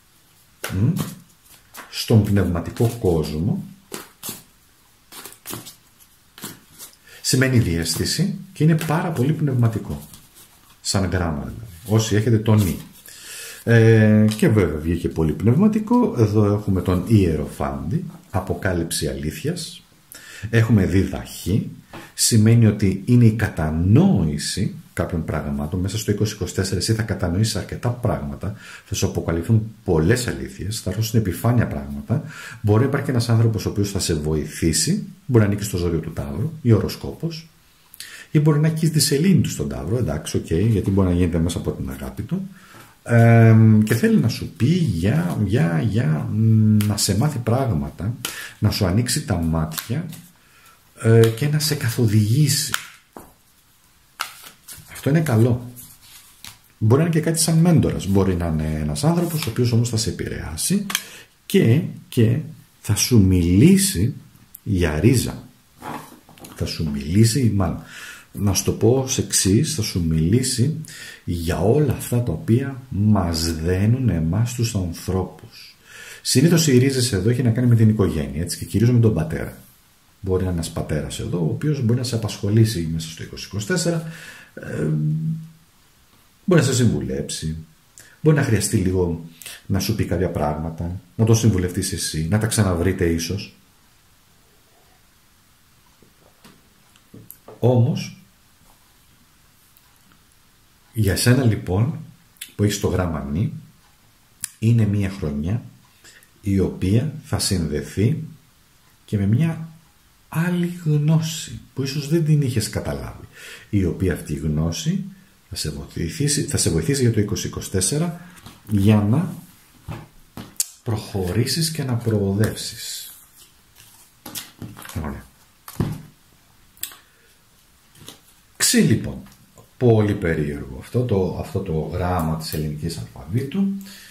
στον πνευματικό κόσμο. Σημαίνει διαίσθηση και είναι πάρα πολύ πνευματικό σαν γράμμα δηλαδή. Όσοι έχετε τον νη. Και βέβαια βγήκε πολύ πνευματικό. Εδώ έχουμε τον Ιεροφάντη, αποκάλυψη αλήθειας. Έχουμε διδαχή, σημαίνει ότι είναι η κατανόηση κάποιων πραγμάτων. Μέσα στο 2024 εσύ θα κατανοήσεις αρκετά πράγματα, θα σου αποκαλυφθούν πολλές αλήθειες, θα έρθουν στην επιφάνεια πράγματα. Μπορεί να υπάρχει και ένας άνθρωπος ο οποίος θα σε βοηθήσει, μπορεί να ανήκει στο ζώδιο του Ταύρου ή οροσκόπος, ή μπορεί να έχει τη σελήνη του στον Ταύρο, εντάξει, γιατί μπορεί να γίνεται μέσα από την αγάπη του. και θέλει να σου πει για να σε μάθει πράγματα, να σου ανοίξει τα μάτια και να σε καθοδηγήσει. Αυτό είναι καλό. Μπορεί να είναι και κάτι σαν μέντορας, μπορεί να είναι ένας άνθρωπος ο οποίος όμως θα σε επηρεάσει και θα σου μιλήσει για ρίζα. Θα σου μιλήσει, μάλλον να σου το πω ως εξής, θα σου μιλήσει για όλα αυτά τα οποία μας δένουν εμάς τους ανθρώπους. Συνήθως οι ρίζες εδώ έχει να κάνει με την οικογένεια, έτσι, και κυρίως με τον πατέρα. Μπορεί να είναι ένας πατέρας εδώ, ο οποίος μπορεί να σε απασχολήσει μέσα στο 2024, μπορεί να σε συμβουλέψει, μπορεί να χρειαστεί λίγο να σου πει κάποια πράγματα, να τον συμβουλευτείς εσύ, να τα ξαναβρείτε ίσως. Όμως, για σένα λοιπόν που έχεις το γράμμα νη, είναι μια χρονιά η οποία θα συνδεθεί και με μια άλλη γνώση που ίσως δεν την είχες καταλάβει, η οποία αυτή η γνώση θα σε βοηθήσει για το 2024 για να προχωρήσεις και να προοδεύσεις. Ωραία. Ξύ λοιπόν, πολύ περίεργο αυτό το γράμμα της ελληνικής αλφαβήτου.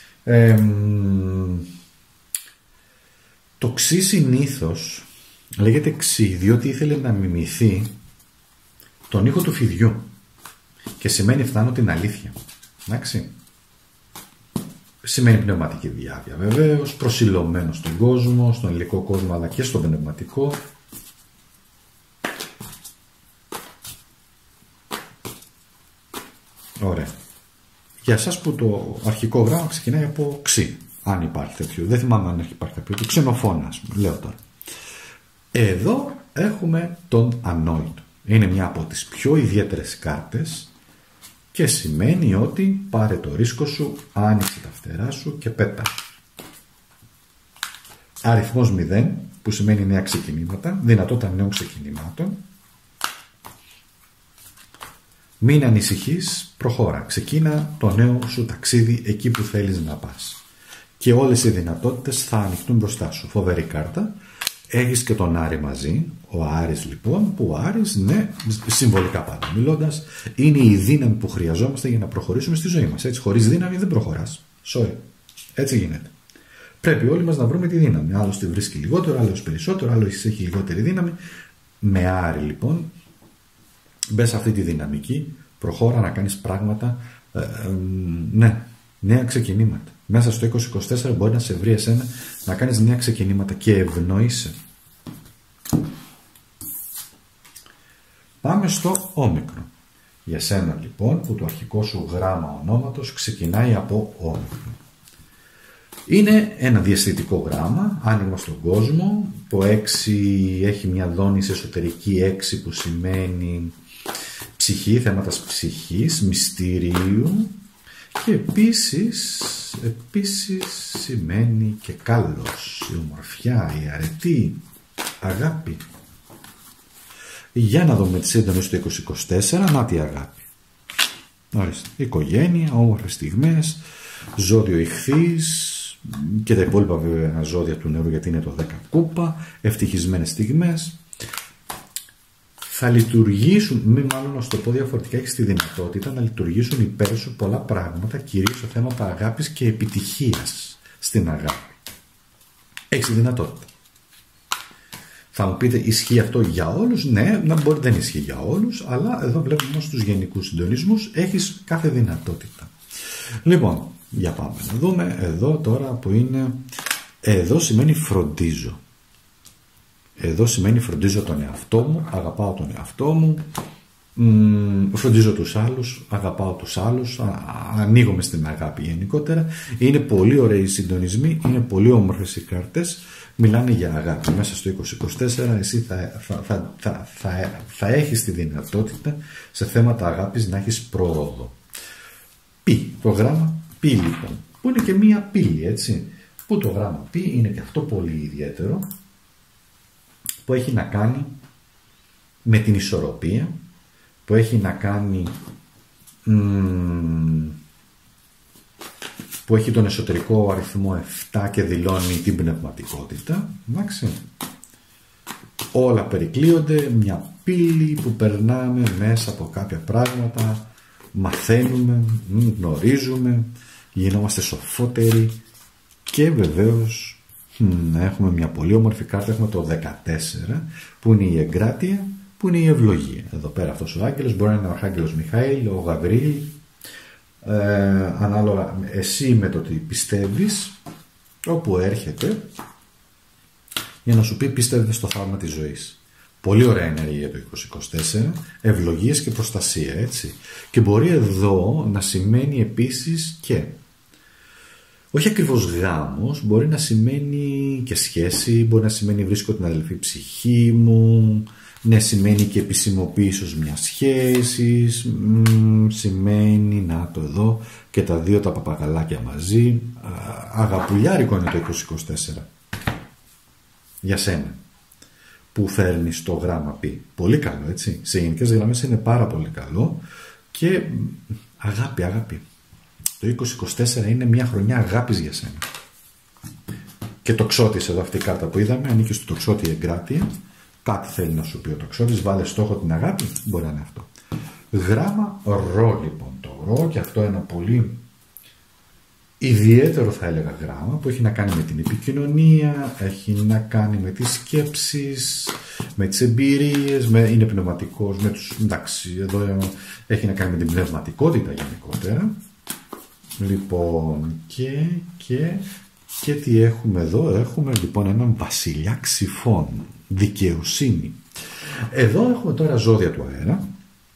Το ξύ συνήθως λέγεται ξύ διότι ήθελε να μιμηθεί τον ήχο του φιδιού και σημαίνει φτάνω την αλήθεια. Εντάξει. Σημαίνει πνευματική διάβια βεβαίως, προσιλωμένο στον κόσμο, στον υλικό κόσμο αλλά και στον πνευματικό. Ωραία. Για εσάς που το αρχικό γράμμα ξεκινάει από ξύ, αν υπάρχει τέτοιο. Δεν θυμάμαι αν υπάρχει κάποιο. Το ξενοφώνας, λέω τώρα. Εδώ έχουμε τον ανόητο. Είναι μια από τις πιο ιδιαίτερες κάρτες και σημαίνει ότι πάρε το ρίσκο σου, άνοιξε τα φτερά σου και πέτα. Αριθμός 0 που σημαίνει νέα ξεκινήματα, δυνατότητα νέων ξεκινημάτων. Μην ανησυχείς, προχώρα, ξεκίνα το νέο σου ταξίδι εκεί που θέλεις να πας. Και όλες οι δυνατότητες θα ανοιχτούν μπροστά σου. Φοβερή κάρτα. Έχεις και τον Άρη μαζί. Ο Άρης λοιπόν, που ο Άρης, ναι, συμβολικά πάντα μιλώντας, είναι η δύναμη που χρειαζόμαστε για να προχωρήσουμε στη ζωή μας. Έτσι, χωρίς δύναμη δεν προχωράς. Sorry. Έτσι γίνεται. Πρέπει όλοι μας να βρούμε τη δύναμη. Άλλος τη βρίσκει λιγότερο, άλλος περισσότερο, άλλος έχει λιγότερη δύναμη. Με Άρη λοιπόν, μπες σε αυτή τη δυναμική, προχώρα να κάνεις πράγματα, νέα ξεκινήματα. Μέσα στο 2024 μπορεί να σε βρει εσένα να κάνεις νέα ξεκινήματα και ευνοείσαι. Πάμε στο όμικρο. Για σένα λοιπόν που το αρχικό σου γράμμα ονόματος ξεκινάει από όμικρο. Είναι ένα διαισθητικό γράμμα, άνοιγμα στον κόσμο. Το 6 έχει μια δόνηση εσωτερική 6 που σημαίνει ψυχή, θέματα ψυχής, μυστηρίου και επίσης σημαίνει και κάλος, η ομορφιά, η αρετή, αγάπη. Για να δούμε τις έντονες του 2024, να τη αγάπη. Ορίστε, οικογένεια, όμορφες στιγμές, ζώδιο ιχθύς και τα υπόλοιπα βέβαια ζώδια του νερού γιατί είναι το 10 κούπα, ευτυχισμένες στιγμές. Θα λειτουργήσουν, μάλλον να σου το πω διαφορετικά, έχεις τη δυνατότητα να λειτουργήσουν υπέρ σου πολλά πράγματα, κυρίως σε θέματα αγάπης και επιτυχίας στην αγάπη. Έχεις τη δυνατότητα. Θα μου πείτε, ισχύει αυτό για όλους? Ναι, δεν ισχύει για όλους, αλλά εδώ βλέπουμε όμως τους γενικούς συντονισμούς, έχεις κάθε δυνατότητα. Λοιπόν, για πάμε να δούμε εδώ τώρα που είναι, εδώ σημαίνει φροντίζω. Εδώ σημαίνει φροντίζω τον εαυτό μου, αγαπάω τον εαυτό μου, φροντίζω τους άλλους, αγαπάω τους άλλους, ανοίγομαι στην αγάπη γενικότερα. Είναι πολύ ωραίοι οι συντονισμοί, είναι πολύ όμορφες οι κάρτες, μιλάνε για αγάπη. Μέσα στο 2024 εσύ θα έχεις τη δυνατότητα σε θέματα αγάπης να έχεις πρόοδο. Το γράμμα πι λοιπόν, που είναι και μία πύλη, έτσι, που το γράμμα πι είναι και αυτό πολύ ιδιαίτερο, που έχει να κάνει με την ισορροπία, που έχει να κάνει που έχει τον εσωτερικό αριθμό 7 και δηλώνει την πνευματικότητα. Εντάξει. Όλα περικλείονται, μια πύλη που περνάμε μέσα από κάποια πράγματα, μαθαίνουμε, γνωρίζουμε, γινόμαστε σοφότεροι και βεβαίως έχουμε μια πολύ όμορφη κάρτα, έχουμε το 14 που είναι η εγκράτεια, που είναι η ευλογία. Εδώ πέρα αυτός ο άγγελος μπορεί να είναι ο Αρχάγγελος Μιχαήλ, ο Γαβρίλ, ανάλογα εσύ με το τι πιστεύεις, όπου έρχεται για να σου πει πίστευε στο θαύμα της ζωής. Πολύ ωραία ενέργεια το 2024, ευλογίες και προστασία, έτσι. Και μπορεί εδώ να σημαίνει επίσης και, όχι ακριβώς γάμος, μπορεί να σημαίνει και σχέση, μπορεί να σημαίνει βρίσκω την αδελφή ψυχή μου, ναι, σημαίνει και επισημοποίησης μιας σχέσης, σημαίνει, να το εδώ, και τα δύο τα παπαγαλάκια μαζί. Αγαπουλιάρικο είναι το 2024 για σένα που φέρνεις το γράμμα π. Πολύ καλό, έτσι. Σε γενικές γραμμές είναι πάρα πολύ καλό και αγάπη. Το 2024 είναι μια χρονιά αγάπης για σένα. Και τοξότης, εδώ αυτή η κάρτα που είδαμε, ανήκει στο τοξότη εγκράτεια. Κάτι θέλει να σου πει ο τοξότης, βάλε στόχο την αγάπη, μπορεί να είναι αυτό. Γράμμα ρο, λοιπόν, το ρο, και αυτό ένα πολύ ιδιαίτερο, θα έλεγα, γράμμα που έχει να κάνει με την επικοινωνία, έχει να κάνει με τις σκέψεις, με τις εμπειρίες, είναι πνευματικός, με τους, εντάξει, εδώ έχει να κάνει με την πνευματικότητα γενικότερα. Λοιπόν, και τι έχουμε εδώ? Έχουμε λοιπόν έναν βασιλιά ξυφών, δικαιοσύνη. Εδώ έχουμε τώρα ζώδια του αέρα.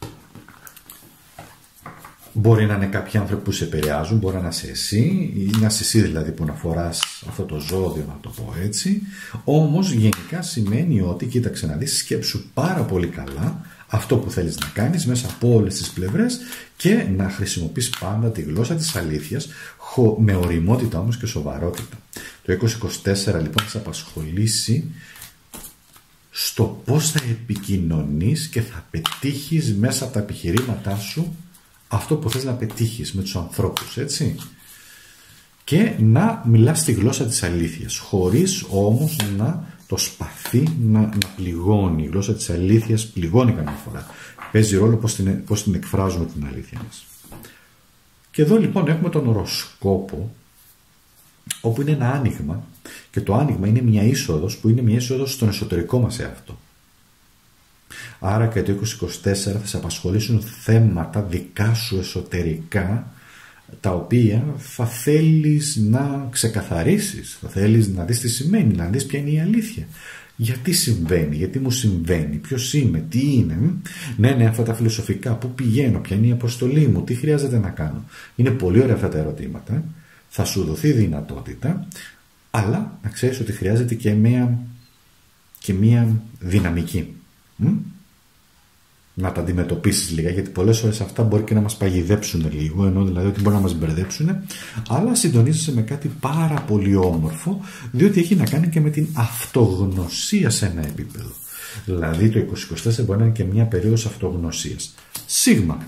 Μπορεί να είναι κάποιοι άνθρωποι που σε επηρεάζουν, μπορεί να είσαι εσύ, ή να είσαι εσύ δηλαδή που να φοράς αυτό το ζώδιο, να το πω έτσι. Όμως γενικά σημαίνει ότι, κοίταξε να δεις, σκέψου πάρα πολύ καλά αυτό που θέλεις να κάνεις μέσα από όλες τις πλευρές και να χρησιμοποιείς πάντα τη γλώσσα της αλήθειας, με ωριμότητα όμως και σοβαρότητα. Το 2024 λοιπόν θα σε απασχολήσει στο πώς θα επικοινωνείς και θα πετύχεις μέσα από τα επιχειρήματά σου αυτό που θες να πετύχεις με τους ανθρώπους, έτσι. Και να μιλάς τη γλώσσα της αλήθειας, χωρίς όμως να το σπαθί να πληγώνει. Η γλώσσα της αλήθειας πληγώνει καμιά φορά. Παίζει ρόλο πώς την εκφράζουμε την αλήθεια μας. Και εδώ λοιπόν έχουμε τον οροσκόπο, όπου είναι ένα άνοιγμα, και το άνοιγμα είναι μια είσοδος, που είναι μια είσοδος στον εσωτερικό μας εαυτό. Άρα και το 2024 θα σε απασχολήσουν θέματα δικά σου εσωτερικά, τα οποία θα θέλεις να ξεκαθαρίσεις, θα θέλεις να δεις τι σημαίνει, να δεις ποια είναι η αλήθεια. Γιατί συμβαίνει, γιατί μου συμβαίνει, ποιος είμαι, τι είναι. Ναι, αυτά τα φιλοσοφικά, πού πηγαίνω, ποια είναι η αποστολή μου, τι χρειάζεται να κάνω. Είναι πολύ ωραία αυτά τα ερωτήματα, θα σου δοθεί δυνατότητα, αλλά να ξέρεις ότι χρειάζεται και μία δυναμική. Να τα αντιμετωπίσεις λίγα, γιατί πολλές φορές αυτά μπορεί και να μας παγιδέψουν λίγο, ενώ δηλαδή ότι μπορεί να μας μπερδέψουν, αλλά συντονίζεσαι με κάτι πάρα πολύ όμορφο, διότι έχει να κάνει και με την αυτογνωσία σε ένα επίπεδο. Δηλαδή το 2024 μπορεί να είναι και μια περίοδος αυτογνωσίας. Σίγμα.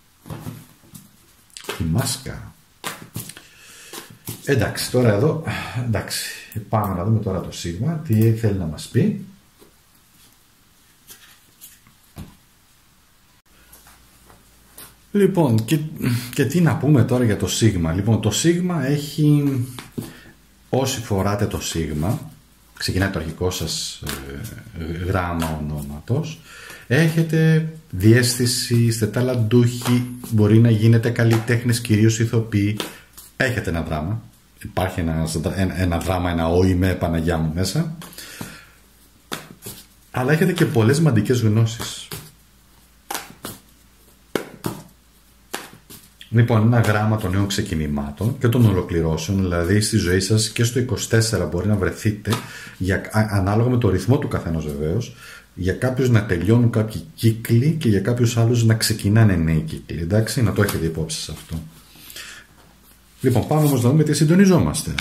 Η μάσκα. Εντάξει, τώρα εδώ, εντάξει, πάμε να δούμε τώρα το σίγμα, τι θέλει να μας πει. Λοιπόν, και τι να πούμε τώρα για το σίγμα. Λοιπόν, το σίγμα έχει, όσοι φοράτε το σίγμα, ξεκινάει το αρχικό σας γράμμα ονόματος, έχετε διαίσθηση, είστε ταλαντούχοι, μπορεί να γίνετε καλλιτέχνες, κυρίως ηθοποιοί, έχετε ένα δράμα, υπάρχει ένα δράμα, ένα όημε Παναγιά μου μέσα, αλλά έχετε και πολλές μαντικές γνώσεις. Λοιπόν, ένα γράμμα των νέων ξεκινημάτων και των ολοκληρώσεων, δηλαδή στη ζωή σας και στο 24 μπορεί να βρεθείτε, ανάλογα με το ρυθμό του καθενός βεβαίως, για κάποιους να τελειώνουν κάποιοι κύκλοι και για κάποιους άλλους να ξεκινάνε νέοι κύκλοι. Εντάξει, να το έχετε υπόψη σε αυτό. Λοιπόν, πάμε όμως να δούμε τι συντονιζόμαστε.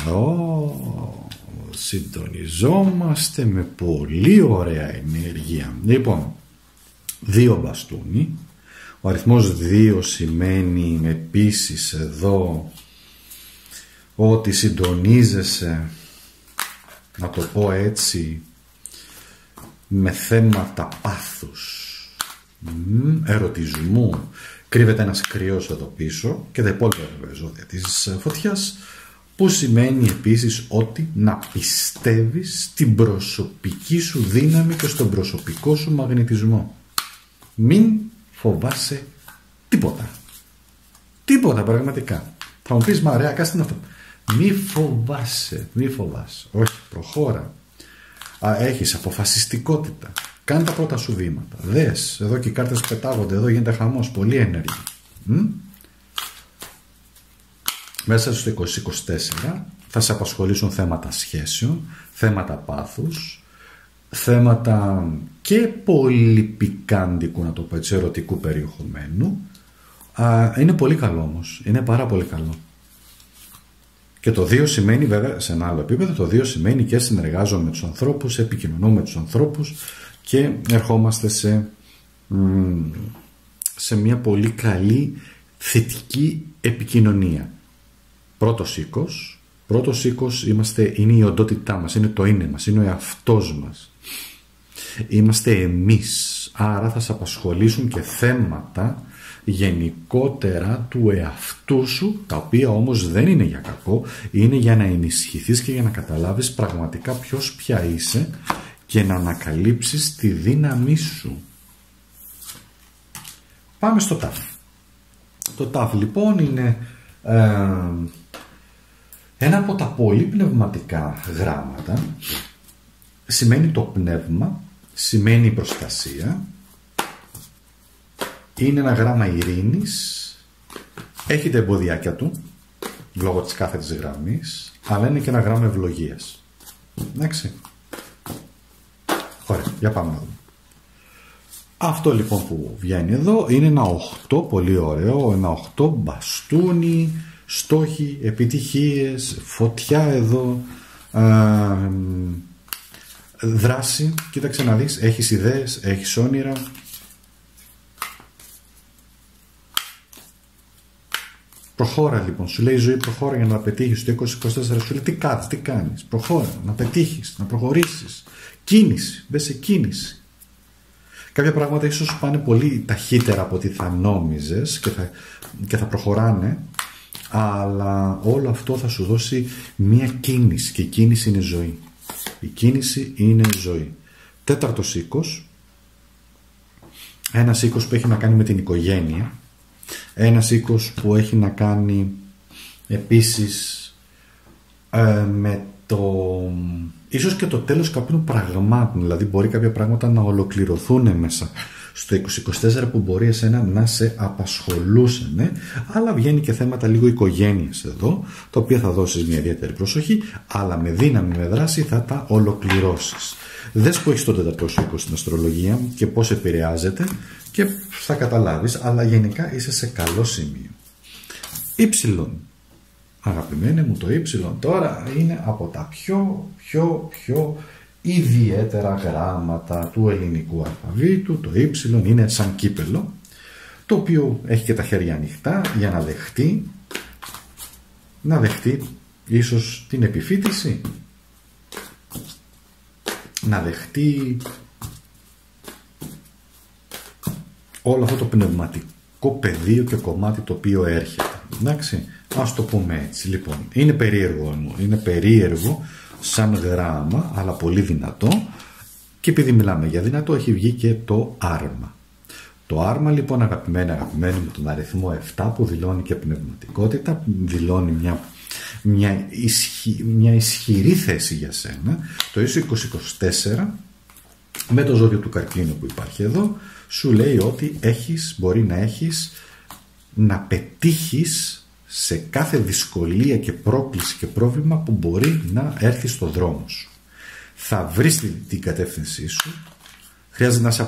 Συντονιζόμαστε με πολύ ωραία ενέργεια. Λοιπόν, 2 μπαστούνι. Ο αριθμός 2 σημαίνει επίσης εδώ ότι συντονίζεσαι, να το πω έτσι, με θέματα πάθους, ερωτισμού. Κρύβεται ένας κρυός εδώ πίσω και τα υπόλοιπα ζώδια της φωτιάς, που σημαίνει επίσης ότι να πιστεύεις στην προσωπική σου δύναμη και στον προσωπικό σου μαγνητισμό. Μην φοβάσαι τίποτα. Τίποτα πραγματικά. Θα μου πεις, μα ρε, κάτσε αυτό. Μη φοβάσαι, μη φοβάσαι. Όχι, προχώρα. Έχεις αποφασιστικότητα. Κάνε τα πρώτα σου βήματα. Δες, εδώ και οι κάρτες πετάγονται, εδώ γίνεται χαμός, πολύ ενέργεια. Μέσα στο 2024 θα σε απασχολήσουν θέματα σχέσεων, θέματα πάθους, θέματα και πολύ πικάντικου, να το πω έτσι, ερωτικού περιεχομένου. Είναι πολύ καλό όμως, είναι πάρα πολύ καλό. Και το 2 σημαίνει, βέβαια, σε ένα άλλο επίπεδο, το 2 σημαίνει και συνεργάζομαι με τους ανθρώπους, επικοινωνώ με τους ανθρώπους και ερχόμαστε σε μια πολύ καλή θετική επικοινωνία. Πρώτος οίκος είναι η οντότητά μας, είναι το είναι μας, είναι ο εαυτός μας. Είμαστε εμείς, άρα θα σε απασχολήσουν και θέματα γενικότερα του εαυτού σου, τα οποία όμως δεν είναι για κακό, είναι για να ενισχυθείς και για να καταλάβεις πραγματικά ποια είσαι και να ανακαλύψεις τη δύναμή σου. Πάμε στο ΤΑΦ. Το ΤΑΦ λοιπόν είναι ένα από τα πολύ πνευματικά γράμματα. Σημαίνει το πνεύμα, σημαίνει προστασία. Είναι ένα γράμμα ειρήνης. Έχει τα εμποδιάκια του λόγω της κάθετης γραμμής, αλλά είναι και ένα γράμμα ευλογίας. Εντάξει. Ωραία, για πάμε να δούμε. Αυτό λοιπόν που βγαίνει εδώ είναι ένα 8, πολύ ωραίο, ένα 8 μπαστούνι, στόχοι, επιτυχίες, φωτιά εδώ, δράση. Κοίταξε να δεις, έχεις ιδέες, έχεις όνειρα. Προχώρα λοιπόν, σου λέει η ζωή, προχώρα για να πετύχεις το 2024. Σου λέει τι κάνεις, προχώρα, να πετύχεις, να προχωρήσεις. Κίνηση, μπες σε κίνηση. Κάποια πράγματα ίσως πάνε πολύ ταχύτερα από ό,τι θα νόμιζες και θα προχωράνε, αλλά όλο αυτό θα σου δώσει μία κίνηση, και η κίνηση είναι ζωή. Η κίνηση είναι ζωή. 4ος οίκος, ένας οίκος που έχει να κάνει με την οικογένεια, ένας οίκος που έχει να κάνει επίσης με ίσως και το τέλος κάποιων πραγμάτων, δηλαδή μπορεί κάποια πράγματα να ολοκληρωθούν μέσα στο 2024 που μπορεί εσένα να σε απασχολούσαν, αλλά βγαίνει και θέματα λίγο οικογένειας εδώ, τα οποία θα δώσεις μια ιδιαίτερη προσοχή, αλλά με δύναμη, με δράση θα τα ολοκληρώσεις. Δες που έχεις τον 4ο οίκο στην αστρολογία και πώς επηρεάζεται και θα καταλάβεις, αλλά γενικά είσαι σε καλό σημείο. Υψηλόν. Αγαπημένε μου, το Y τώρα είναι από τα πιο ιδιαίτερα γράμματα του ελληνικού αλφαβήτου. Το Y είναι σαν κύπελο, το οποίο έχει και τα χέρια ανοιχτά για να δεχτεί ίσως την επιφύτηση, να δεχτεί όλο αυτό το πνευματικό πεδίο και κομμάτι το οποίο έρχεται. Εντάξει, ας το πούμε έτσι. Λοιπόν, είναι περίεργο σαν γράμμα, αλλά πολύ δυνατό, και επειδή μιλάμε για δυνατό, έχει βγει και το άρμα. Το άρμα λοιπόν, αγαπημένη με τον αριθμό 7, που δηλώνει και πνευματικότητα, δηλώνει μια ισχυρή θέση για σένα. Το ίσο 2024 με το ζώδιο του καρκίνου που υπάρχει εδώ σου λέει ότι μπορεί να πετύχεις σε κάθε δυσκολία και πρόκληση και πρόβλημα που μπορεί να έρθει στο δρόμο σου. Θα βρεις την κατεύθυνσή σου. Χρειάζεται να είσαι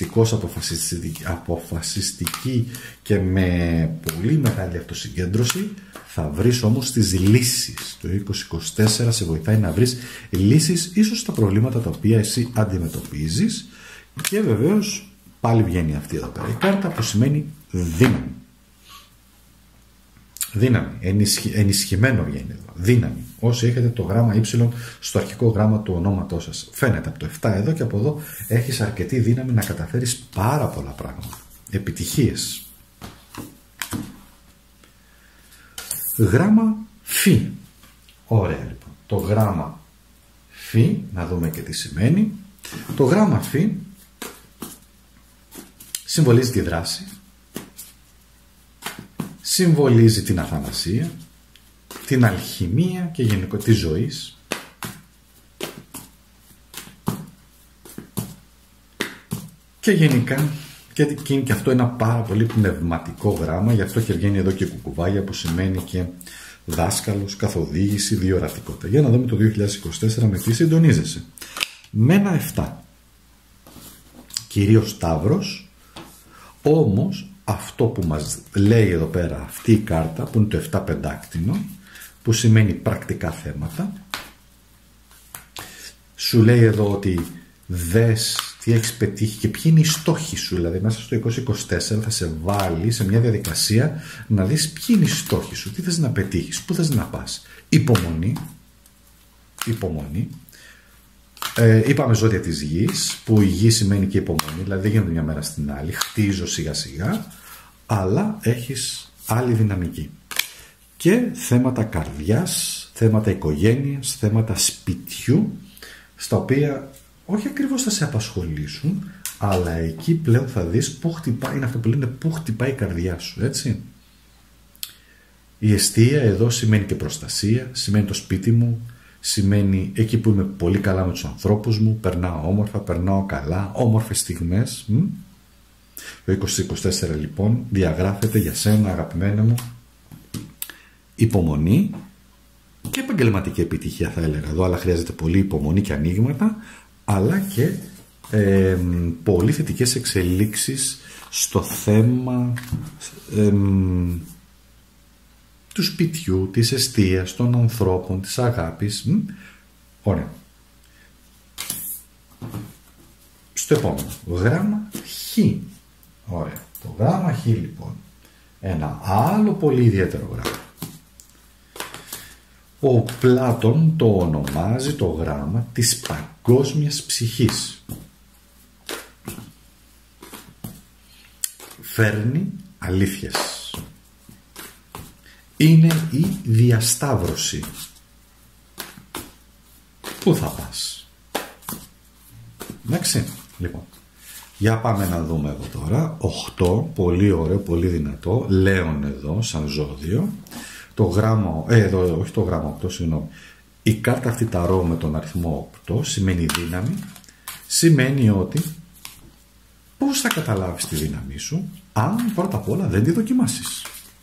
αποφασιστική και με πολύ μεγάλη αυτοσυγκέντρωση. Θα βρεις όμως τις λύσεις. Το 2024 σε βοηθάει να βρεις λύσεις ίσως στα προβλήματα τα οποία εσύ αντιμετωπίζεις, και βεβαίως πάλι βγαίνει αυτή εδώ πέρα η κάρτα που σημαίνει δύναμη. Δύναμη. Ενισχυμένο βγαίνει εδώ. Δύναμη. Όσοι έχετε το γράμμα Y στο αρχικό γράμμα του ονόματός σας. Φαίνεται από το 7 εδώ και από εδώ έχεις αρκετή δύναμη να καταφέρεις πάρα πολλά πράγματα. Επιτυχίες. Γράμμα Φ. Ωραία λοιπόν. Το γράμμα Φ, να δούμε και τι σημαίνει. Το γράμμα Φ συμβολίζει τη δράση, συμβολίζει την αθανασία, την αλχημία και γενικότερα της ζωής. Και γενικά και είναι και αυτό ένα πάρα πολύ πνευματικό γράμμα, γι' αυτό και βγαίνει εδώ και κουκουβάγια που σημαίνει και δάσκαλος, καθοδήγηση, διορατικότητα. Για να δούμε το 2024 με τι συντονίζεσαι. Με ένα 7. Κυρίως Ταύρος, όμως αυτό που μας λέει εδώ πέρα αυτή η κάρτα που είναι το 7 πεντάκτηνο, που σημαίνει πρακτικά θέματα, σου λέει εδώ ότι δες τι έχεις πετύχει και ποιοι είναι οι στόχοι σου. Δηλαδή μέσα στο 2024 θα σε βάλει σε μια διαδικασία να δεις ποιοι είναι οι στόχοι σου, τι θες να πετύχεις, πού θες να πας. Υπομονή. Είπαμε ζώδια της γης, που η γη σημαίνει και υπομονή, δηλαδή δεν γίνεται μια μέρα στην άλλη, χτίζω σιγά σιγά, αλλά έχεις άλλη δυναμική. Και θέματα καρδιάς, θέματα οικογένειας, θέματα σπιτιού, στα οποία όχι ακριβώς θα σε απασχολήσουν, αλλά εκεί πλέον θα δεις πού χτυπάει, είναι αυτό που λένε πού χτυπάει η καρδιά σου, έτσι. Η εστία εδώ σημαίνει και προστασία, σημαίνει το σπίτι μου, σημαίνει εκεί που είμαι πολύ καλά με τους ανθρώπους μου, περνάω όμορφα, περνάω καλά, όμορφες στιγμές. Το 2024 λοιπόν διαγράφεται για σένα, αγαπημένα μου, υπομονή και επαγγελματική επιτυχία θα έλεγα εδώ, αλλά χρειάζεται πολύ υπομονή και ανοίγματα, αλλά και πολύ θετικές εξελίξεις στο θέμα του σπιτιού, της εστίας, των ανθρώπων, της αγάπης. Ωραία. Στο επόμενο, γράμμα Χ. Ωραία. Το γράμμα Χ λοιπόν, ένα άλλο πολύ ιδιαίτερο γράμμα. Ο Πλάτων το ονομάζει το γράμμα της παγκόσμιας ψυχής. Φέρνει αλήθειες. Είναι η διασταύρωση. Πού θα πας? Εντάξει, λοιπόν. Για πάμε να δούμε εδώ τώρα. 8, πολύ ωραίο, πολύ δυνατό. Λέων εδώ, σαν ζώδιο. Το γράμμα, εδώ, όχι το γράμμα 8, συγγνώμη. Η κάρτα αυτή ταρό με τον αριθμό 8 σημαίνει δύναμη. Σημαίνει ότι πώς θα καταλάβεις τη δύναμή σου αν πρώτα απ' όλα δεν τη δοκιμάσεις.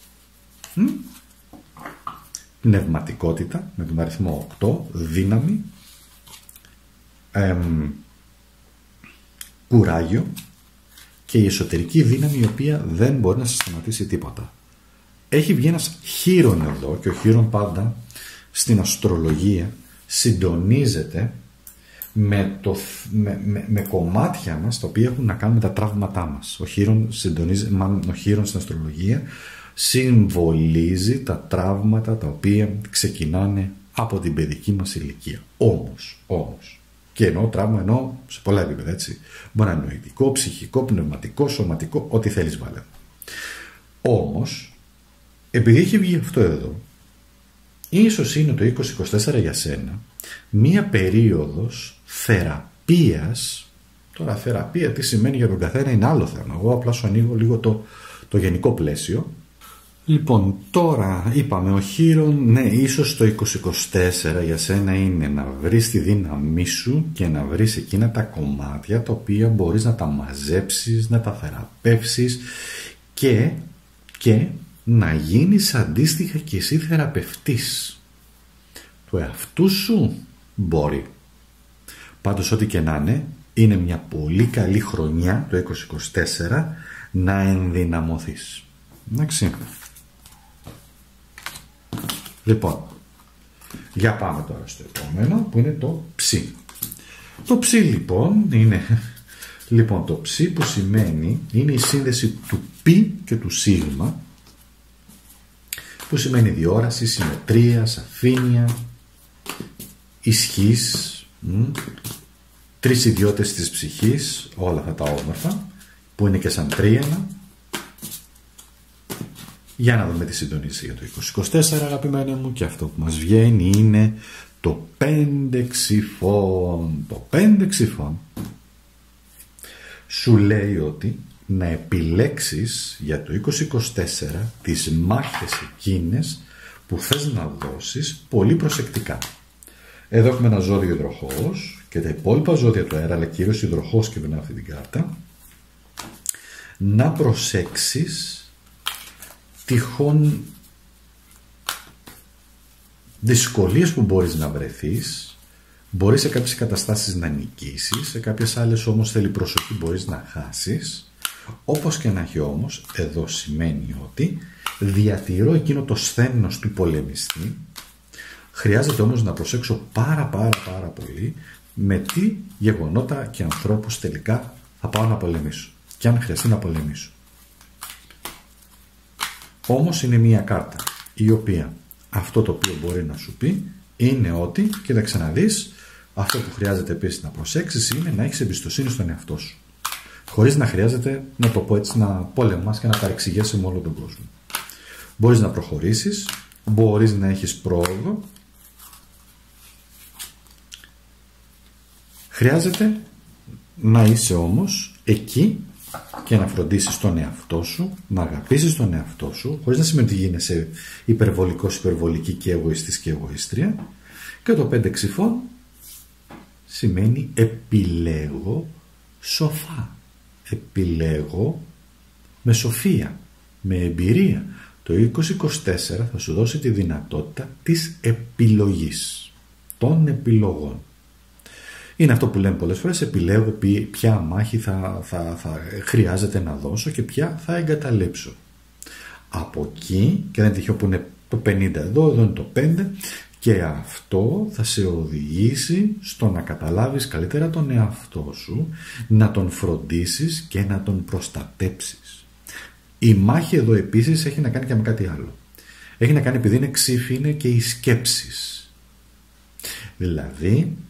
Πνευματικότητα με τον αριθμό 8, δύναμη, κουράγιο και η εσωτερική δύναμη η οποία δεν μπορεί να σε σταματήσει τίποτα. Έχει βγει ένας χείρον εδώ και ο χείρον πάντα στην αστρολογία συντονίζεται με κομμάτια μας τα οποία έχουν να κάνουν με τα τραύματά μας. Ο χείρον στην αστρολογία συμβολίζει τα τραύματα τα οποία ξεκινάνε από την παιδική μας ηλικία. Όμως, και εννοώ τραύμα, εννοώ σε πολλά επίπεδα, έτσι. Μπορεί να είναι νοητικό, ψυχικό, πνευματικό, σωματικό, ό,τι θέλεις βάλε. Όμως, επειδή έχει βγει αυτό εδώ, ίσως είναι το 2024 για σένα μία περίοδος θεραπείας. Τώρα θεραπεία τι σημαίνει για τον καθένα είναι άλλο θέμα. Εγώ απλά σου ανοίγω λίγο το γενικό πλαίσιο. Λοιπόν, τώρα είπαμε ο χείρον, ναι, ίσως το 2024 για σένα είναι να βρεις τη δύναμή σου και να βρεις εκείνα τα κομμάτια τα οποία μπορείς να τα μαζέψεις, να τα θεραπεύσεις και να γίνεις αντίστοιχα και εσύ θεραπευτής του εαυτού σου. Μπορεί. Πάντως ό,τι και να είναι μια πολύ καλή χρονιά το 2024 να ενδυναμωθείς. Εντάξει. Λοιπόν, για πάμε τώρα στο επόμενο που είναι το ψι. Το ψι λοιπόν είναι το ψι που σημαίνει είναι η σύνδεση του πι και του σίγμα, που που σημαίνει διόραση, συμμετρία, σαφήνεια, ισχύς, 3 ιδιότητες της ψυχής, όλα αυτά τα όμορφα που είναι και σαν τρίανα. Για να δούμε τη συντονίση για το 2024, αγαπημένοι μου, και αυτό που μας βγαίνει είναι το 5 ξυφών. Το 5 ξυφών σου λέει ότι να επιλέξεις για το 2024 τις μάχες εκείνες που θες να δώσεις πολύ προσεκτικά. Εδώ έχουμε ένα ζώδιο υδροχόος και τα υπόλοιπα ζώδια του αέρα, αλλά κυρίως υδροχόος και περνάω αυτή την κάρτα. Να προσέξεις τυχόν δυσκολίες που μπορείς να βρεθείς. Μπορείς σε κάποιες καταστάσεις να νικήσεις, σε κάποιες άλλες όμως θέλει προσοχή, μπορείς να χάσεις. Όπως και να έχει όμως, εδώ σημαίνει ότι διατηρώ εκείνο το σθένος του πολεμιστή. Χρειάζεται όμως να προσέξω πάρα πολύ με τι γεγονότα και ανθρώπους τελικά θα πάω να πολεμήσω και αν χρειαστεί να πολεμήσω. Όμως είναι μια κάρτα η οποία αυτό το οποίο μπορεί να σου πει είναι ότι, κοίταξε να δεις, αυτό που χρειάζεται επίσης να προσέξεις είναι να έχεις εμπιστοσύνη στον εαυτό σου. Χωρίς να χρειάζεται, να το πω έτσι, να πολεμάς και να παρεξηγέσαι με όλο τον κόσμο. Μπορείς να προχωρήσεις, μπορείς να έχεις πρόοδο. Χρειάζεται να είσαι όμως εκεί και να φροντίσεις τον εαυτό σου, να αγαπήσεις τον εαυτό σου, χωρίς να σημαίνει ότι γίνεσαι υπερβολικός, υπερβολική και εγωιστής και εγωίστρια. Και το 5 ξυφών σημαίνει επιλέγω σοφά. Επιλέγω με σοφία, με εμπειρία. Το 2024 θα σου δώσει τη δυνατότητα της επιλογής, των επιλογών. Είναι αυτό που λέμε πολλές φορές, επιλέγω ποια μάχη θα χρειάζεται να δώσω και ποια θα εγκαταλείψω. Από εκεί, και δεν είναι τυχαίο που είναι το 50 εδώ είναι το 5, και αυτό θα σε οδηγήσει στο να καταλάβεις καλύτερα τον εαυτό σου, να τον φροντίσεις και να τον προστατέψεις. Η μάχη εδώ επίσης έχει να κάνει και με κάτι άλλο. Έχει να κάνει, επειδή είναι ξύφη, είναι και οι σκέψεις. Δηλαδή,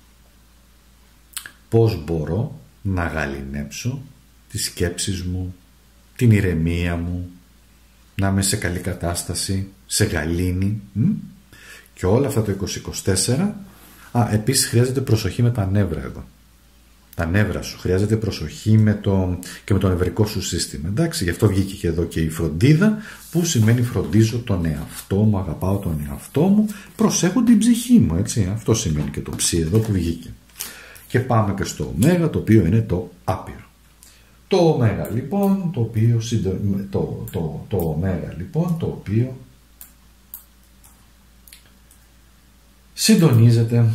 πώς μπορώ να γαληνέψω τις σκέψεις μου, την ηρεμία μου, να είμαι σε καλή κατάσταση, σε γαλήνη. Και όλα αυτά το 2024. Επίσης χρειάζεται προσοχή με τα νεύρα εδώ. Τα νεύρα σου. Χρειάζεται προσοχή και με το νευρικό σου σύστημα. Εντάξει, γι' αυτό βγήκε και εδώ και η φροντίδα, που σημαίνει φροντίζω τον εαυτό μου, αγαπάω τον εαυτό μου, προσέχω την ψυχή μου, έτσι. Αυτό σημαίνει και το ψι εδώ που βγήκε. Και πάμε και στο ωμέγα, το οποίο είναι το άπειρο. Το ωμέγα λοιπόν, το οποίο συντονίζεται,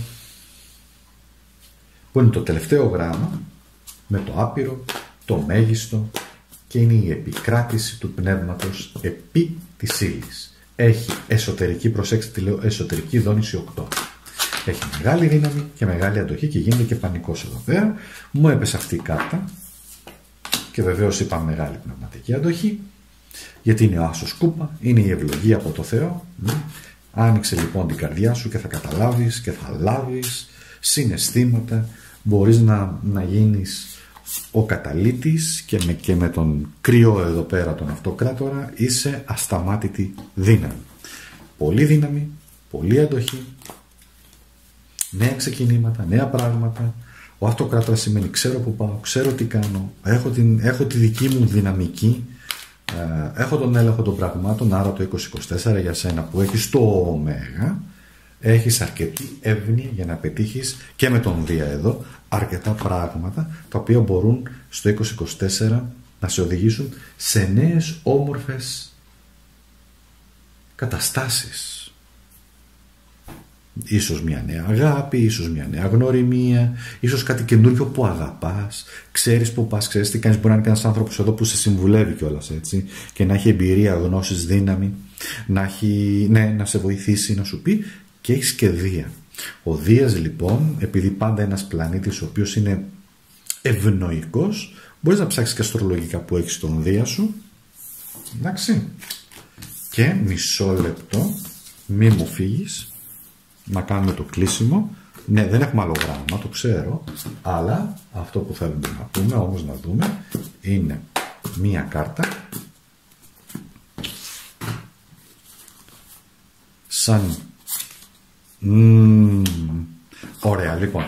που είναι το τελευταίο γράμμα, με το άπειρο, το μέγιστο, και είναι η επικράτηση του πνεύματος επί της ύλης. Έχει εσωτερική, προσέξτε τι λέω, εσωτερική δόνηση 8. Έχει μεγάλη δύναμη και μεγάλη αντοχή και γίνεται και πανικός εδώ πέρα. Μου έπεσε αυτή η κάρτα και βεβαίως είπα μεγάλη πνευματική αντοχή, γιατί είναι ο άσος κούπα, είναι η ευλογία από το Θεό. Άνοιξε λοιπόν την καρδιά σου και θα καταλάβεις και θα λάβεις συναισθήματα. Μπορείς να γίνεις ο καταλύτης και με τον κρυό εδώ πέρα τον αυτοκράτορα είσαι ασταμάτητη δύναμη. Πολύ δύναμη, πολύ αντοχή, νέα ξεκινήματα, νέα πράγματα. Ο αυτοκράτορας σημαίνει ξέρω που πάω, ξέρω τι κάνω, έχω τη δική μου δυναμική, έχω τον έλεγχο των πραγμάτων. Άρα το 2024 για σένα που έχεις το ωμέγα, έχεις αρκετή εύνοια για να πετύχεις και με τον Δία εδώ αρκετά πράγματα, τα οποία μπορούν στο 2024 να σε οδηγήσουν σε νέες όμορφες καταστάσεις. Ίσως μια νέα αγάπη, ίσως μια νέα γνωριμία, ίσως κάτι καινούργιο που αγαπάς, ξέρεις που πας, ξέρεις τι κάνεις. Μπορεί να είναι ένας άνθρωπος εδώ που σε συμβουλεύει κιόλας, έτσι, και να έχει εμπειρία, γνώσεις, δύναμη, να σε βοηθήσει, να σου πει, και έχεις και Δία. Ο Δίας λοιπόν, επειδή πάντα ένας πλανήτης ο οποίος είναι ευνοϊκός, μπορείς να ψάξεις και αστρολογικά που έχεις τον Δία σου, εντάξει, Και μισό λεπτό, μη μου φύγεις, να κάνουμε το κλείσιμο. Ναι, δεν έχουμε άλλο γράμμα, το ξέρω, αλλά αυτό που θέλουμε να πούμε, όμως να δούμε, είναι μία κάρτα σαν... Ωραία, λοιπόν.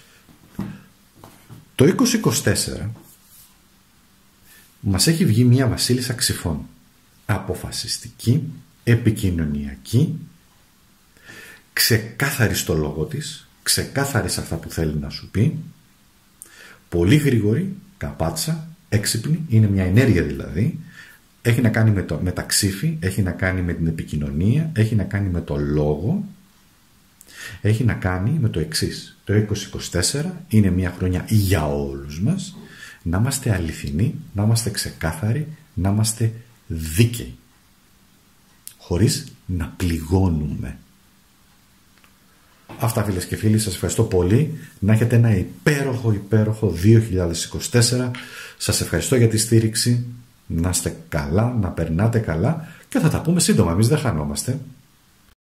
Το 2024 μας έχει βγει μία βασίλισσα ξυφών. Αποφασιστική, επικοινωνιακή, ξεκάθαρη στο λόγο της, ξεκάθαρη σε αυτά που θέλει να σου πει, πολύ γρήγορη, καπάτσα, έξυπνη, είναι μια ενέργεια δηλαδή, έχει να κάνει με τα ξύφη, έχει να κάνει με την επικοινωνία, έχει να κάνει με το λόγο, έχει να κάνει με το εξής. Το 2024 είναι μια χρονιά για όλους μας, να είμαστε αληθινοί, να είμαστε ξεκάθαροι, να είμαστε δίκαιοι, χωρίς να πληγώνουμε. Αυτά, φίλες και φίλοι, σας ευχαριστώ πολύ. Να έχετε ένα υπέροχο 2024. Σας ευχαριστώ για τη στήριξη. Να είστε καλά, να περνάτε καλά και θα τα πούμε σύντομα. Εμείς δεν χανόμαστε.